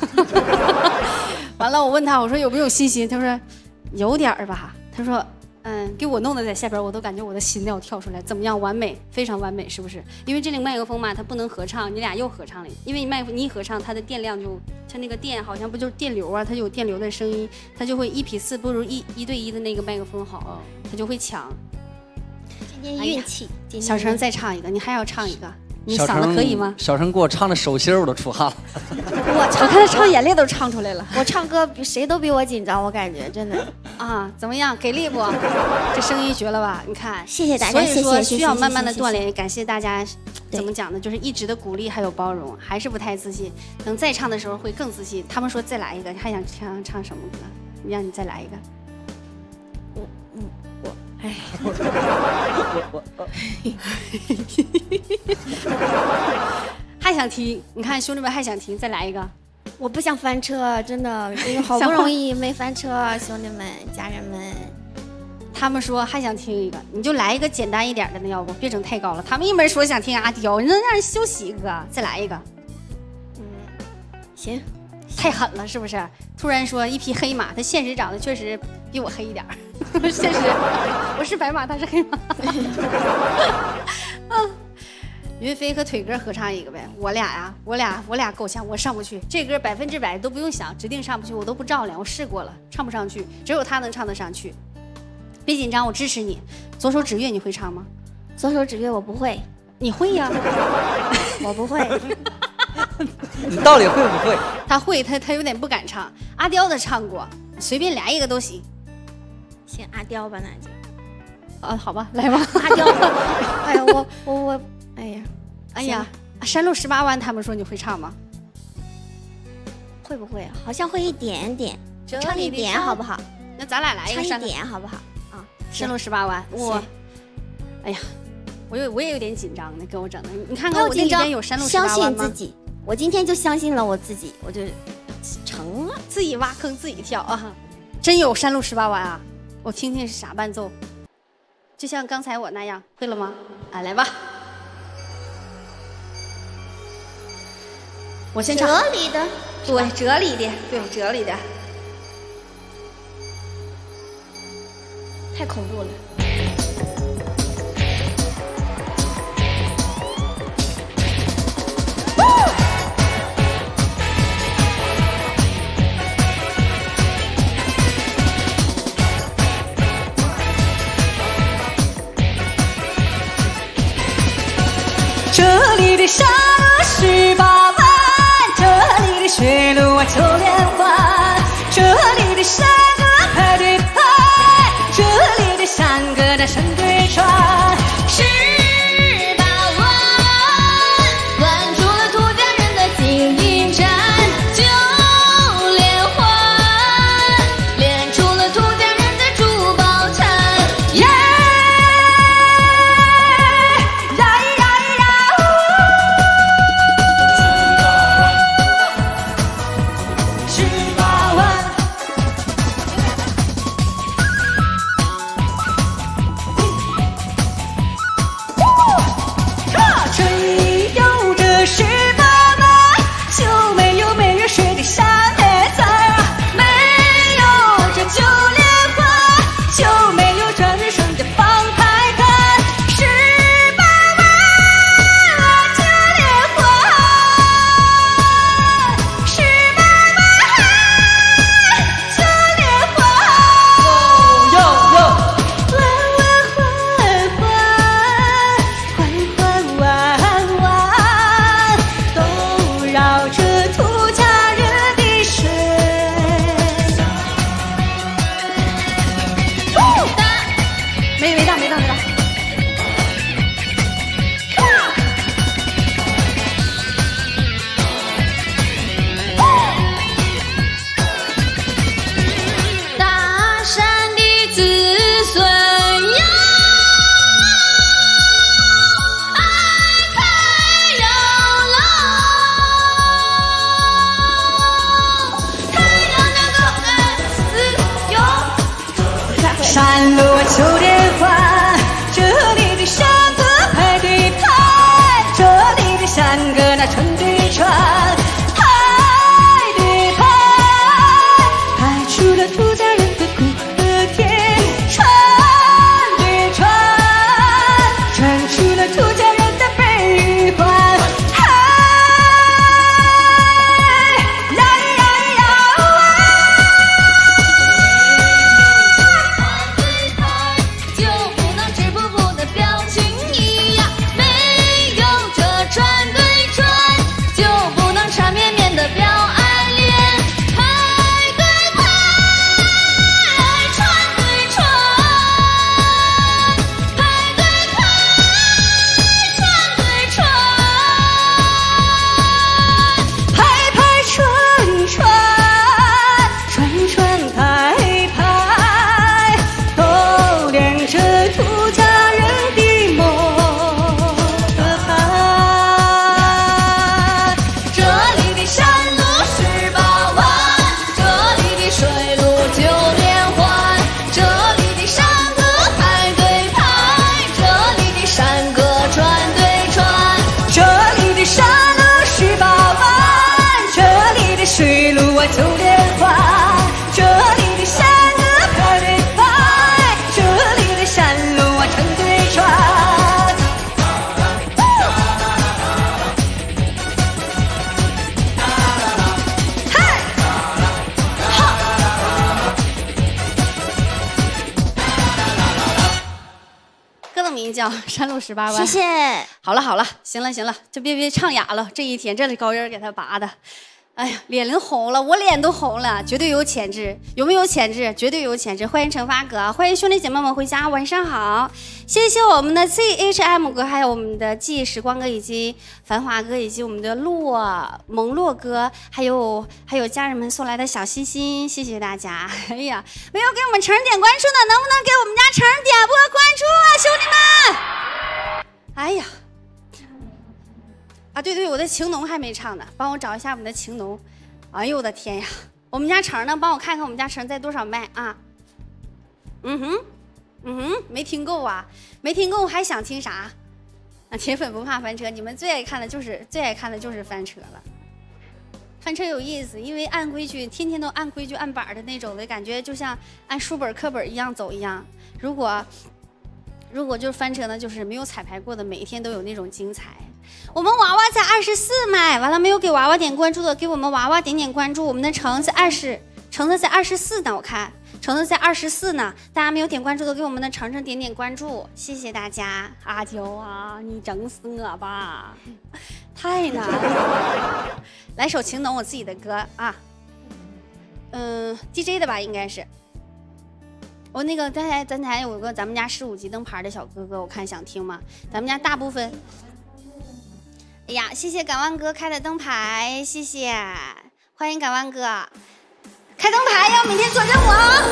完了，我问他，我说有没有信心？他说有点儿吧。他说，嗯，给我弄得在下边，我都感觉我的心跳跳出来。怎么样？完美，非常完美，是不是？因为这个麦克风嘛，它不能合唱，你俩又合唱了。因为你麦你一合唱，它的电量就，它那个电好像不就是电流啊，它有电流的声音，它就会一比四，不如一一对一的那个麦克风好，它就会抢。 今天运气。哎、 小陈再唱一个，你还要唱一个。你嗓子可以吗？ 小陈给我唱的手心我都出汗了。 我唱他唱眼泪都唱出来了。 我唱歌比谁都比我紧张，我感觉真的啊，怎么样？给力不？这声音绝了吧？你看， 谢谢大家， 所以说需要慢慢的谢谢锻炼。感谢大家，怎么讲呢？就是一直的鼓励还有包容，还是不太自信。等再唱的时候会更自信。他们说再来一个，还想唱唱什么歌？让你再来一个。 我嗯我哎。 我我。 还想听？你看兄弟们还想听，再来一个。 我不想翻车，真的，因为好不容易没翻车，兄弟们、家人们， 他们说还想听一个，你就来一个简单一点的，那要不别整太高了。他们一门说想听阿刁，你能让人休息一个，再来一个。 嗯，行， 太狠了是不是？突然说一匹黑马，他现实长得确实比我黑一点现实我是白马，他是黑马。啊。云飞和腿哥合唱一个呗，我俩呀，我俩我俩够呛，我上不去。这歌百分之百都不用想，指定上不去，我都不照亮，我试过了，唱不上去，只有他能唱得上去。别紧张，我支持你。左手指月你会唱吗？ 左手指月我不会， 你会呀？ 我不会。 你到底会不会？ 他会，他他有点不敢唱。阿刁的唱过，随便来一个都行。 行，阿刁吧，那就。 啊，好吧，来吧， 阿刁。哎呀，我我我。哎呀， 哎呀，山路十八弯，他们说你会唱吗？ 会不会？好像会一点点，唱一点好不好？ 那咱俩来一个唱一点好不好？啊， 山路十八弯，我，哎呀，我有我也有点紧张呢，给我整的。你看看我这里边有山路十八弯吗？ 相信自己，我今天就相信了我自己，我就成了。 自己挖坑自己跳啊！真有山路十八弯啊！我听听是啥伴奏，就像刚才我那样，会了吗？啊，来吧。我先唱哲理的， 对，哲理的，对，哲理的， 太恐怖了。 这里的山路十八弯，这里的雪路啊九连环，这里的山歌排对排，这里的山歌那山对川。 十八弯弯出了土家人的精英战，九连环练出了土家人的珠宝餐。耶！ 叫山路十八弯。 谢谢。 好了好了，行了行了，就别别唱哑了。这一天这里高音给他拔的，哎呀，脸都红了，我脸都红了，绝对有潜质。有没有潜质？绝对有潜质。欢迎惩罚哥，欢迎兄弟姐妹们回家，晚上好。谢谢我们的 C H M 哥，还有我们的记忆时光哥，以及繁华哥，以及我们的洛蒙洛哥，还有还有家人们送来的小心心，谢谢大家。哎呀，没有给我们成人点关注的，能不能给我们家成人点播关注啊，兄弟们？哎呀，啊对对，我的情浓还没唱呢，帮我找一下我们的情浓。哎呦我的天呀，我们家成呢，帮我看看我们家成在多少麦啊？嗯哼。嗯哼，没听够啊，没听够，还想听啥？啊，铁粉不怕翻车，你们最爱看的就是最爱看的就是翻车了。翻车有意思，因为按规矩，天天都按规矩按板的那种的感觉，就像按书本课本一样走一样。如果如果就是翻车呢，就是没有彩排过的，每一天都有那种精彩。我们娃娃在二十四麦，完了没有给娃娃点关注的，给我们娃娃点点关注。我们的橙子二十，橙子在二十四呢，我看。橙子在二十四呢，大家没有点关注的，给我们的程程点点关注，谢谢大家。阿娇啊，你整死我吧，太难了。来首情浓，我自己的歌啊，嗯 ，D J 的吧，应该是。我那个刚才咱才有个咱们家十五级灯牌的小哥哥，我看想听吗？咱们家大部分，哎呀，谢谢港湾哥开的灯牌，谢谢，欢迎港湾哥。开灯牌要每天做任务啊！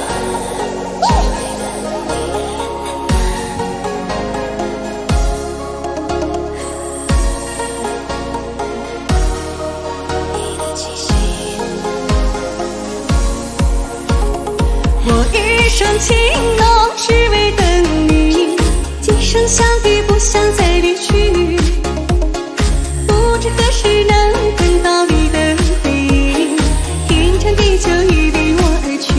我一生情浓，只为等你，今生相遇，不想再离去。不知何时能等到你的回应，天长地久已离我而去。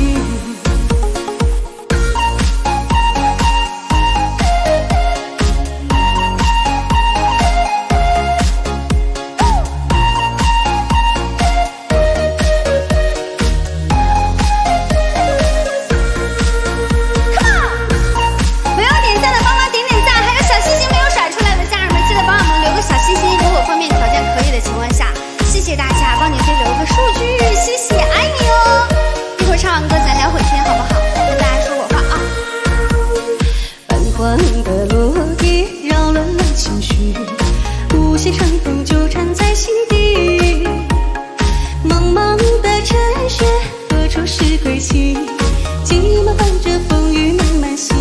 没有点赞的帮忙点点赞，还有小心心没有甩出来的家人们，记得帮我们留个小心心。如果方面条件可以的情况下，谢谢大家，帮你这留个数据，谢谢，爱你哦。一会儿唱完歌咱聊会天好不好？跟大家说会话啊。 泛黄的落叶扰乱了情绪，无限伤痛纠缠在心底。茫茫的尘雪，何处是归期？寂寞伴着风雨慢慢袭。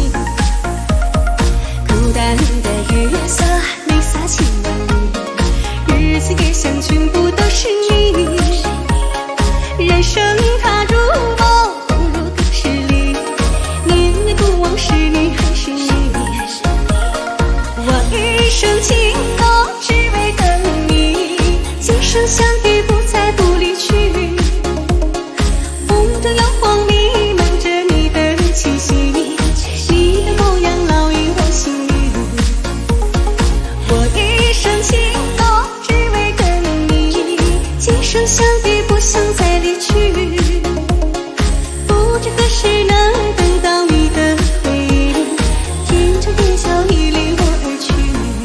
孤单的月色，泪洒千万里。日子也像全部都是你。人生它如梦，恍如隔世里。念念不忘是你还是你？我一生情浓，只为等你。今生相遇，不再不离去。风中摇晃弥漫着你的气息，你的模样烙印我心里。我一生情浓，只为等你。今生相遇，不想再离去。不知何时能等到你的回应，天长地久已离我而去。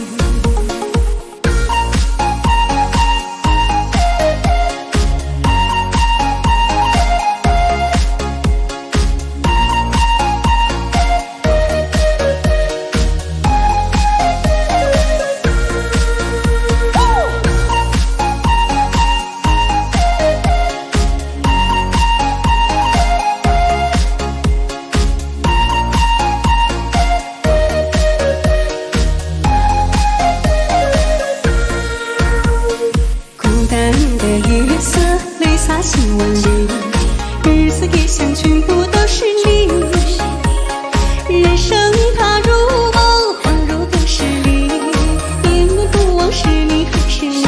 孤单的月色，泪洒千万里。日子也像全部都是你。人生它如梦，恍如隔世里。念念不忘是你还是你？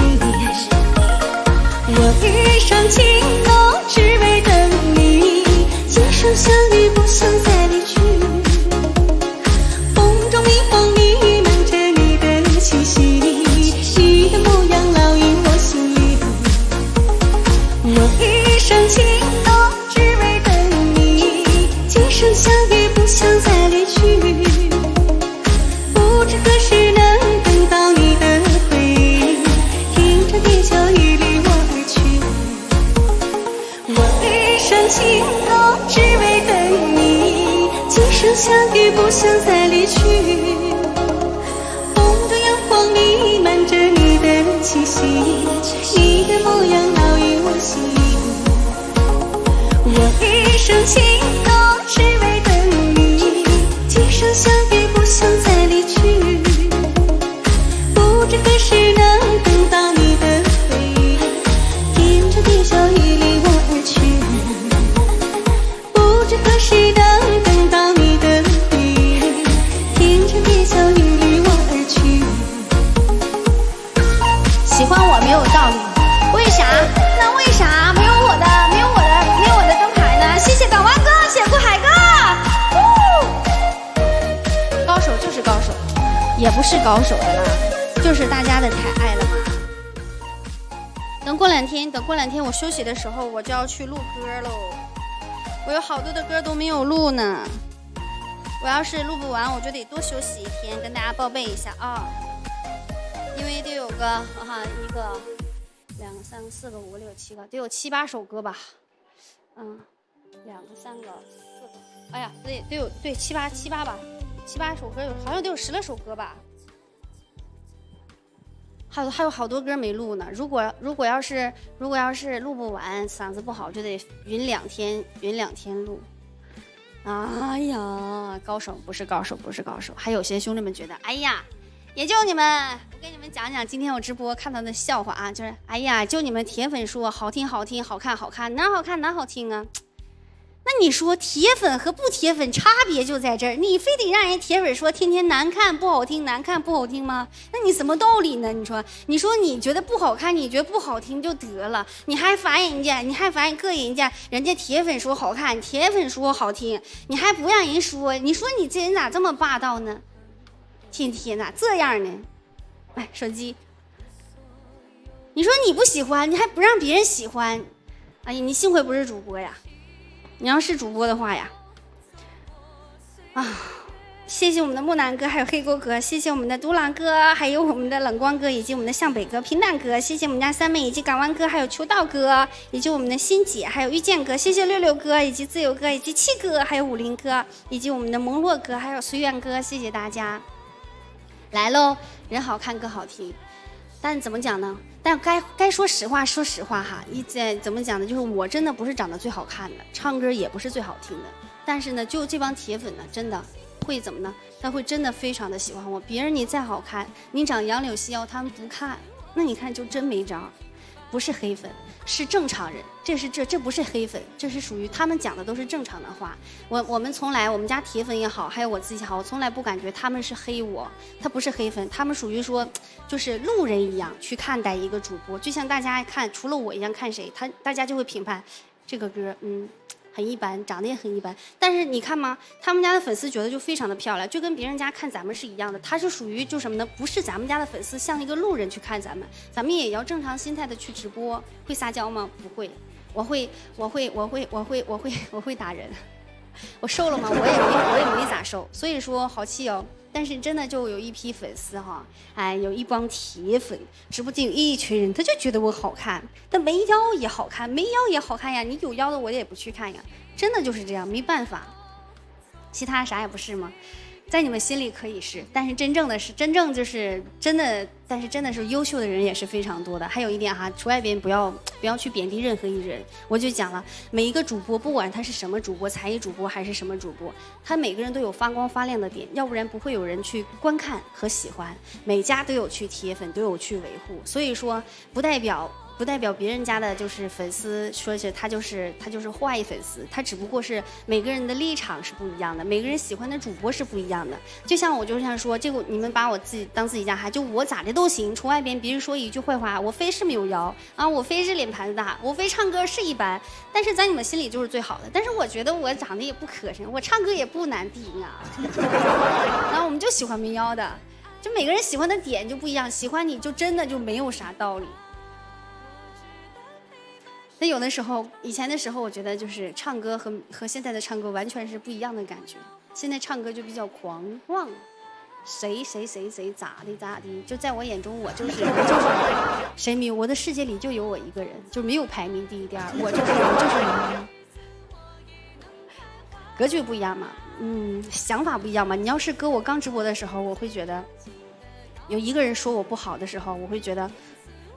我一生情浓，只为等你。今生相遇，不想再离去。风中明晃弥漫着你的气息，你的模样烙印我心里。我一生情浓，只为等你。今生相遇，不想再离去。不模样早已我心。我一生情都只为等你，今生相遇不想再离去，不知何时能等到你的回忆，听着笛小雨离我而去，不知何时能等到你的回忆，听着笛小雨离我而去。 喜欢我没有道理，为啥？那为啥没有我的没有我的没有我的灯牌呢？谢谢港湾哥，谢谢顾海哥。高手就是高手，也不是高手的啦，就是大家的太爱了嘛。等过两天，等过两天我休息的时候，我就要去录歌喽。我有好多的歌都没有录呢，我要是录不完，我就得多休息一天，跟大家报备一下啊。因为得有个哈一个、两个、三个、四个、五个、六个、七个，得有七八首歌吧。嗯，两个、三个、四个，哎呀，得得有对七八七八吧，七八首歌有好像得有十来首歌吧。还有还有好多歌没录呢。如果如果要是如果要是录不完，嗓子不好就得匀两天匀两天录。哎呀，高手不是高手不是高手。还有些兄弟们觉得，哎呀。也就你们，我跟你们讲讲今天我直播看到的笑话啊，就是哎呀，就你们铁粉说好听好听，好看好看，哪好看哪好听啊？那你说铁粉和不铁粉差别就在这儿，你非得让人铁粉说天天难看不好听，难看不好听吗？那你什么道理呢？你说，你说你觉得不好看，你觉得不好听就得了，你还烦人家，你还烦膈人家，人家铁粉说好看，铁粉说好听，你还不让人说，你说你这人咋这么霸道呢？天天哪这样呢？哎，手机，你说你不喜欢，你还不让别人喜欢，哎呀，你幸亏不是主播呀！你要是主播的话呀，啊，谢谢我们的木南哥，还有黑沟哥，谢谢我们的独狼哥，还有我们的冷光哥，以及我们的向北哥、平淡哥，谢谢我们家三妹，以及港湾哥，还有求道哥，以及我们的欣姐，还有遇见哥，谢谢六六哥，以及自由哥，以及七哥，还有武林哥，以及我们的蒙洛哥，还有随缘哥，谢谢大家。来喽，人好看歌好听，但怎么讲呢？但该该说实话，说实话哈，一在怎么讲呢？就是我真的不是长得最好看的，唱歌也不是最好听的，但是呢，就这帮铁粉呢，真的会怎么呢？他会真的非常的喜欢我。别人你再好看，你长杨柳细腰，他们不看，那你看就真没招。不是黑粉，是正常人，这是这这不是黑粉，这是属于他们讲的都是正常的话。我我们从来我们家铁粉也好，还有我自己也好，我从来不感觉他们是黑我，他不是黑粉，他们属于说就是路人一样去看待一个主播，就像大家看除了我一样看谁，他大家就会评判这个歌，嗯。很一般，长得也很一般，但是你看嘛，他们家的粉丝觉得就非常的漂亮，就跟别人家看咱们是一样的。他是属于就什么呢？不是咱们家的粉丝，像一个路人去看咱们，咱们也要正常心态的去直播。会撒娇吗？不会，我会，我会，我会，我会，我会，我会打人。我瘦了吗？我也没，我也没咋瘦，所以说好气哦。但是真的就有一批粉丝哈，哎，有一帮铁粉，直播间有一群人，他就觉得我好看，但没腰也好看，没腰也好看呀。你有腰的我也不去看呀，真的就是这样，没办法。其他啥也不是吗？在你们心里可以是，但是真正的是真正就是真的，但是真的是优秀的人也是非常多的。还有一点哈，除外边不要不要去贬低任何一人。我就讲了，每一个主播，不管他是什么主播，才艺主播还是什么主播，他每个人都有发光发亮的点，要不然不会有人去观看和喜欢。每家都有去铁粉，都有去维护，所以说不代表。不代表别人家的就是粉丝说是他就是他就是坏粉丝，他只不过是每个人的立场是不一样的，每个人喜欢的主播是不一样的。就像我就像说，这个你们把我自己当自己家孩，就我咋的都行，从外边别人说一句坏话，我非是没有腰啊，我非是脸盘子大，我非唱歌是一般，但是在你们心里就是最好的。但是我觉得我长得也不磕碜，我唱歌也不难听啊。然后我们就喜欢没腰的，就每个人喜欢的点就不一样，喜欢你就真的就没有啥道理。那有的时候，以前的时候，我觉得就是唱歌和和现在的唱歌完全是不一样的感觉。现在唱歌就比较狂妄，谁谁谁谁咋的咋的，就在我眼中，我就是我就是谁没有，我的世界里就有我一个人，就没有排名第一第二，我就是我就是你。格局不一样嘛，嗯，想法不一样嘛。你要是搁我刚直播的时候，我会觉得有一个人说我不好的时候，我会觉得。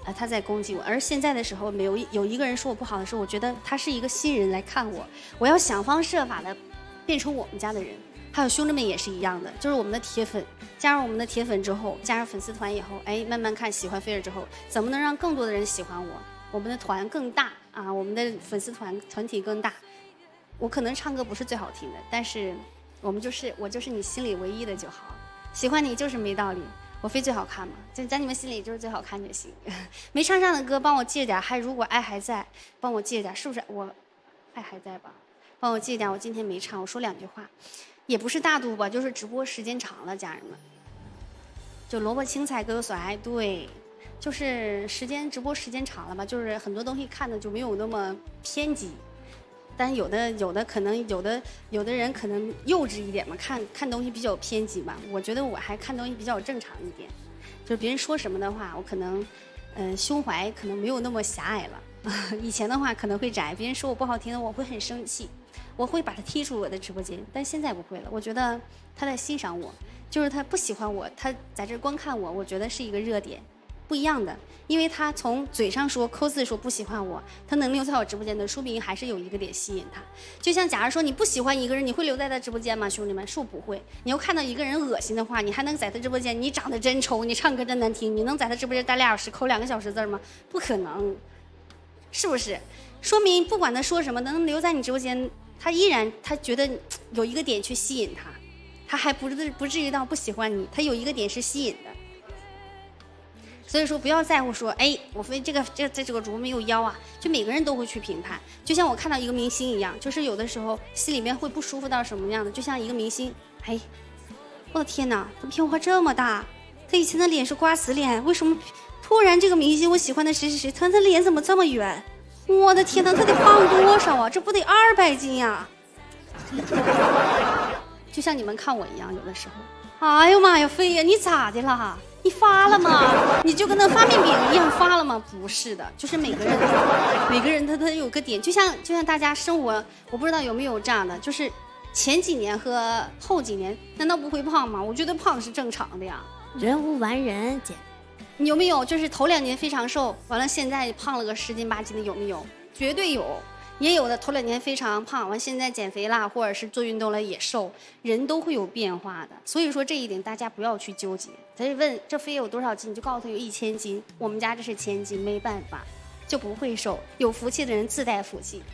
呃，他在攻击我。而现在的时候，没有有一个人说我不好的时候，我觉得他是一个新人来看我，我要想方设法的变成我们家的人。还有兄弟们也是一样的，就是我们的铁粉，加入我们的铁粉之后，加入粉丝团以后，哎，慢慢看喜欢菲儿之后，怎么能让更多的人喜欢我？我们的团更大啊，我们的粉丝团团体更大。我可能唱歌不是最好听的，但是我们就是我就是你心里唯一的就好。喜欢你就是没道理，我非最好看嘛，就在你们心里就是最好看就行。没唱上的歌帮我记着点，还如果爱还在，帮我记着点，是不是？我爱还在吧？帮我记着点，我今天没唱，我说两句话。也不是大度吧，就是直播时间长了，家人们。就萝卜青菜各有所爱，对，就是时间直播时间长了吧，就是很多东西看的就没有那么偏激，但有的有的可能有的有的人可能幼稚一点嘛，看看东西比较偏激嘛。我觉得我还看东西比较正常一点，就是别人说什么的话，我可能嗯、呃、胸怀可能没有那么狭隘了。以前的话可能会窄，别人说我不好听的，我会很生气。我会把他踢出我的直播间，但现在不会了。我觉得他在欣赏我，就是他不喜欢我，他在这观看我，我觉得是一个热点，不一样的。因为他从嘴上说抠字说不喜欢我，他能留在我直播间的，说明还是有一个点吸引他。就像假如说你不喜欢一个人，你会留在他直播间吗？兄弟们，是不会。你要看到一个人恶心的话，你还能在他直播间？你长得真丑，你唱歌真难听，你能在他直播间待俩小时，抠两个小时字吗？不可能，是不是？说明不管他说什么，能留在你直播间。他依然，他觉得有一个点去吸引他，他还不至不至于到不喜欢你，他有一个点是吸引的。所以说不要在乎说，哎，我非这个这这这个主播没有腰啊，就每个人都会去评判。就像我看到一个明星一样，就是有的时候心里面会不舒服到什么样的，就像一个明星，哎，我的天哪，他变化这么大，他以前的脸是瓜子脸，为什么突然这个明星我喜欢的谁谁谁，他他脸怎么这么圆？我的天哪，他得胖多少啊？这不得二百斤呀、啊！就像你们看我一样，有的时候，哎呦妈呀，飞呀，你咋的了？你发了吗？你就跟那发面饼一样发了吗？不是的，就是每个人，每个人他他有个点，就像就像大家生活，我不知道有没有这样的，就是前几年和后几年，难道不会胖吗？我觉得胖是正常的呀。 人无完人，姐。 你有没有就是头两年非常瘦，完了现在胖了个十斤八斤的，有没有？绝对有。也有的头两年非常胖，完现在减肥啦，或者是做运动了也瘦，人都会有变化的。所以说这一点大家不要去纠结。他就问这非有多少斤，你就告诉他有一千斤。我们家这是千斤，没办法，就不会瘦。有福气的人自带福气。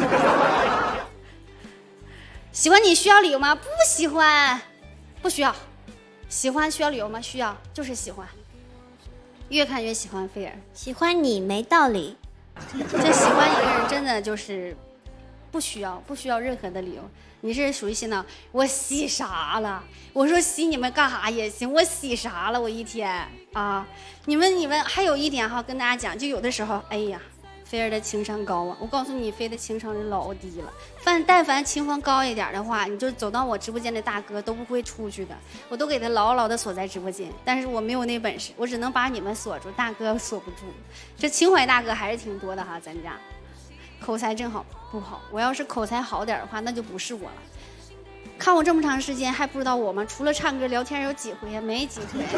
喜欢你需要理由吗？不喜欢，不需要。喜欢需要理由吗？需要，就是喜欢。越看越喜欢菲儿， 喜欢你没道理。 这喜欢一个人真的就是不需要，不需要任何的理由。你是属于洗脑，我洗啥了？我说洗你们干啥也行，我洗啥了？我一天啊！你们你们还有一点哈，跟大家讲，就有的时候，哎呀，菲儿的情商高啊！我告诉你，菲的情商是老低了。凡但凡情商高一点的话，你就走到我直播间的大哥都不会出去的，我都给他牢牢的锁在直播间。但是我没有那本事，我只能把你们锁住，大哥锁不住。这情怀大哥还是挺多的哈，咱家口才真好不好？我要是口才好点的话，那就不是我了。看我这么长时间还不知道我吗？除了唱歌聊天有几回呀？没几回。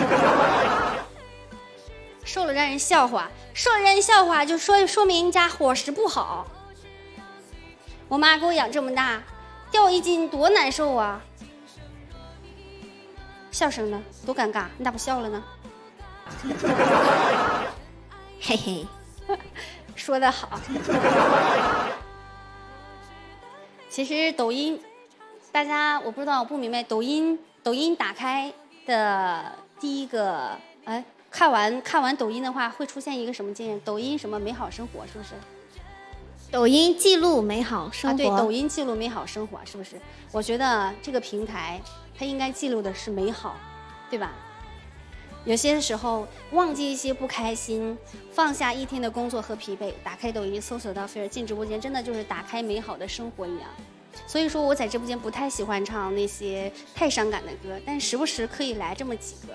瘦了让人笑话，瘦了让人笑话，就说说明人家伙食不好。我妈给我养这么大，掉一斤多难受啊！笑声呢？多尴尬！你咋不笑了呢？ 嘿嘿， 说得好。其实抖音，大家我不知道，我不明白，抖音抖音打开的第一个，哎。看完看完抖音的话，会出现一个什么经验？抖音什么美好生活，是不是？ 抖音记录美好生活。啊， 对，抖音记录美好生活，是不是？我觉得这个平台它应该记录的是美好，对吧？有些时候忘记一些不开心，放下一天的工作和疲惫，打开抖音搜索到菲儿进直播间，真的就是打开美好的生活一样。所以说我在直播间不太喜欢唱那些太伤感的歌，但时不时可以来这么几个。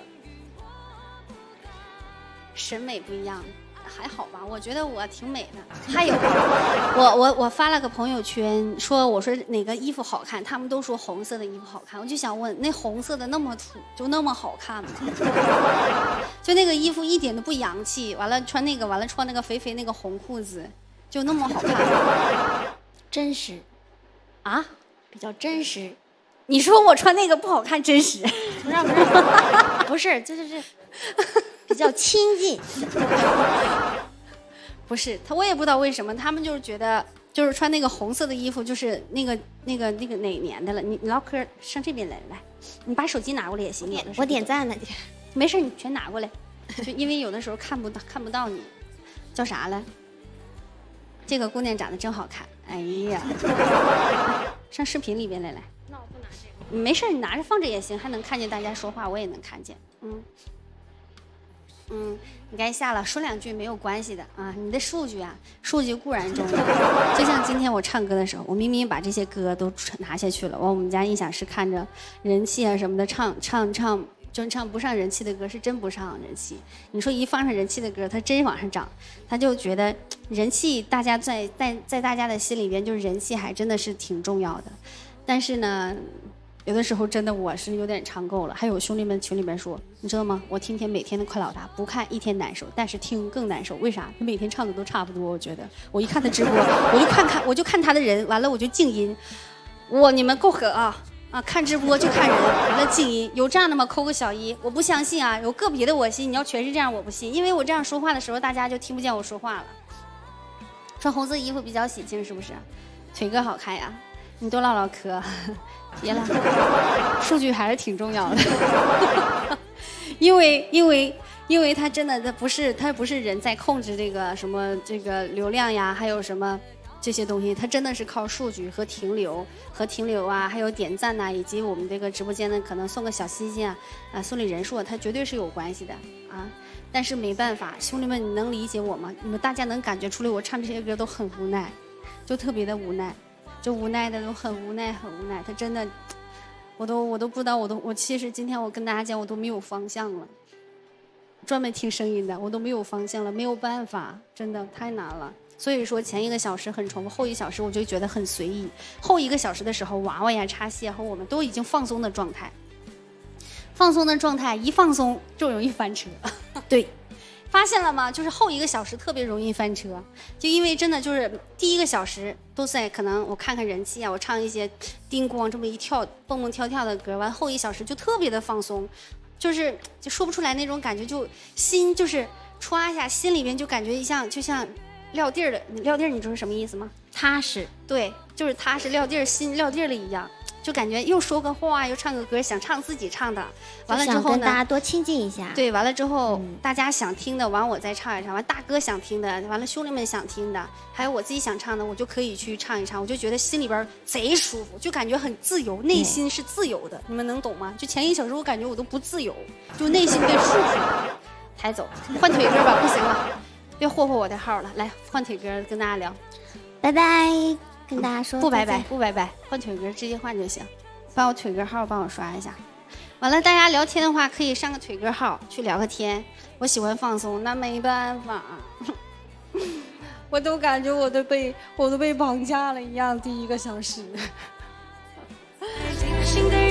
审美不一样，还好吧？我觉得我挺美的。还有，我我我发了个朋友圈，说我说哪个衣服好看，他们都说红色的衣服好看。我就想问，那红色的那么土，就那么好看吗？ 就那个衣服一点都不洋气，完了穿那个，完了穿那个肥肥那个红裤子，就那么好看， 真实啊， 比较真实。 你说我穿那个不好看，真实？ 不是不是不是，就是这比较亲近。 不是他，我也不知道为什么，他们就是觉得，就是穿那个红色的衣服，就是那个那个那个哪年的了？你你唠嗑上这边来，来，你把手机拿过来也行。 点我点赞呢， 没事，你全拿过来，就因为有的时候看不到看不到你，叫啥了？这个姑娘长得真好看，哎呀，上视频里边来来。 那我不拿这个。 没事，你拿着放着也行，还能看见大家说话，我也能看见。嗯。嗯，你该下了，说两句没有关系的啊。你的数据啊，数据固然重要。就像今天我唱歌的时候，我明明把这些歌都拿下去了，完我们家音响师看着人气啊什么的，唱唱唱，真唱不上人气的歌是真不上人气。你说一放上人气的歌，它真往上涨，他就觉得人气，大家在在在大家的心里边，就是人气还真的是挺重要的。但是呢。有的时候真的我是有点尝够了，还有兄弟们群里面说，你知道吗？我听天每天的快老大，不看一天难受，但是听更难受。为啥？他每天唱的都差不多，我觉得。我一看他直播，我就看看，我就看他的人，完了我就静音。我你们够狠啊啊！看直播就看人，完了静音。有这样的吗？扣个小一。我不相信啊，有个别的我信，你要全是这样我不信，因为我这样说话的时候，大家就听不见我说话了。穿红色衣服比较喜庆，是不是？腿哥好看呀。你多唠唠嗑，别了，数据还是挺重要的，因为因为因为它真的它不是它不是人在控制这个什么这个流量呀，还有什么这些东西，它真的是靠数据和停留和停留啊，还有点赞呐、啊，以及我们这个直播间呢可能送个小心心啊啊送礼人数，它绝对是有关系的啊。但是没办法，兄弟们，你能理解我吗？你们大家能感觉出来，我唱这些歌都很无奈，就特别的无奈。就无奈的都很无奈，很无奈。他真的，我都我都不知道，我都我其实今天我跟大家讲，我都没有方向了。专门听声音的，我都没有方向了，没有办法，真的太难了。所以说前一个小时很重复，后一小时我就觉得很随意。后一个小时的时候，娃娃呀、插戏和我们都已经放松的状态。放松的状态一放松就容易翻车，对。发现了吗？就是后一个小时特别容易翻车，就因为真的就是第一个小时都在可能我看看人气啊，我唱一些叮咣这么一跳蹦蹦跳跳的歌，完后一小时就特别的放松，就是就说不出来那种感觉，就心就是歘一下，心里面就感觉像就像撂地儿了。撂地儿你知道什么意思吗？ 踏实， 对，就是踏实撂地儿，心撂地儿了一样。就感觉又说个话又唱个歌，想唱自己唱的，完了之后呢， 想跟大家多亲近一下。 对，完了之后、嗯、大家想听的，完我再唱一唱；完大哥想听的，完了兄弟们想听的，还有我自己想唱的，我就可以去唱一唱。我就觉得心里边贼舒服，就感觉很自由，内心是自由的。你们能懂吗？就前一小时我感觉我都不自由，就内心变舒服。抬走，换腿歌吧，不行了，别霍霍我的号了。来换腿歌，跟大家聊， 拜拜。跟大家说不拜拜不拜拜，换腿歌直接换就行。把我腿歌号帮我刷一下。完了，大家聊天的话可以上个腿歌号去聊个天。我喜欢放松，那没办法，我都感觉我都被我都被绑架了一样。第一个小时。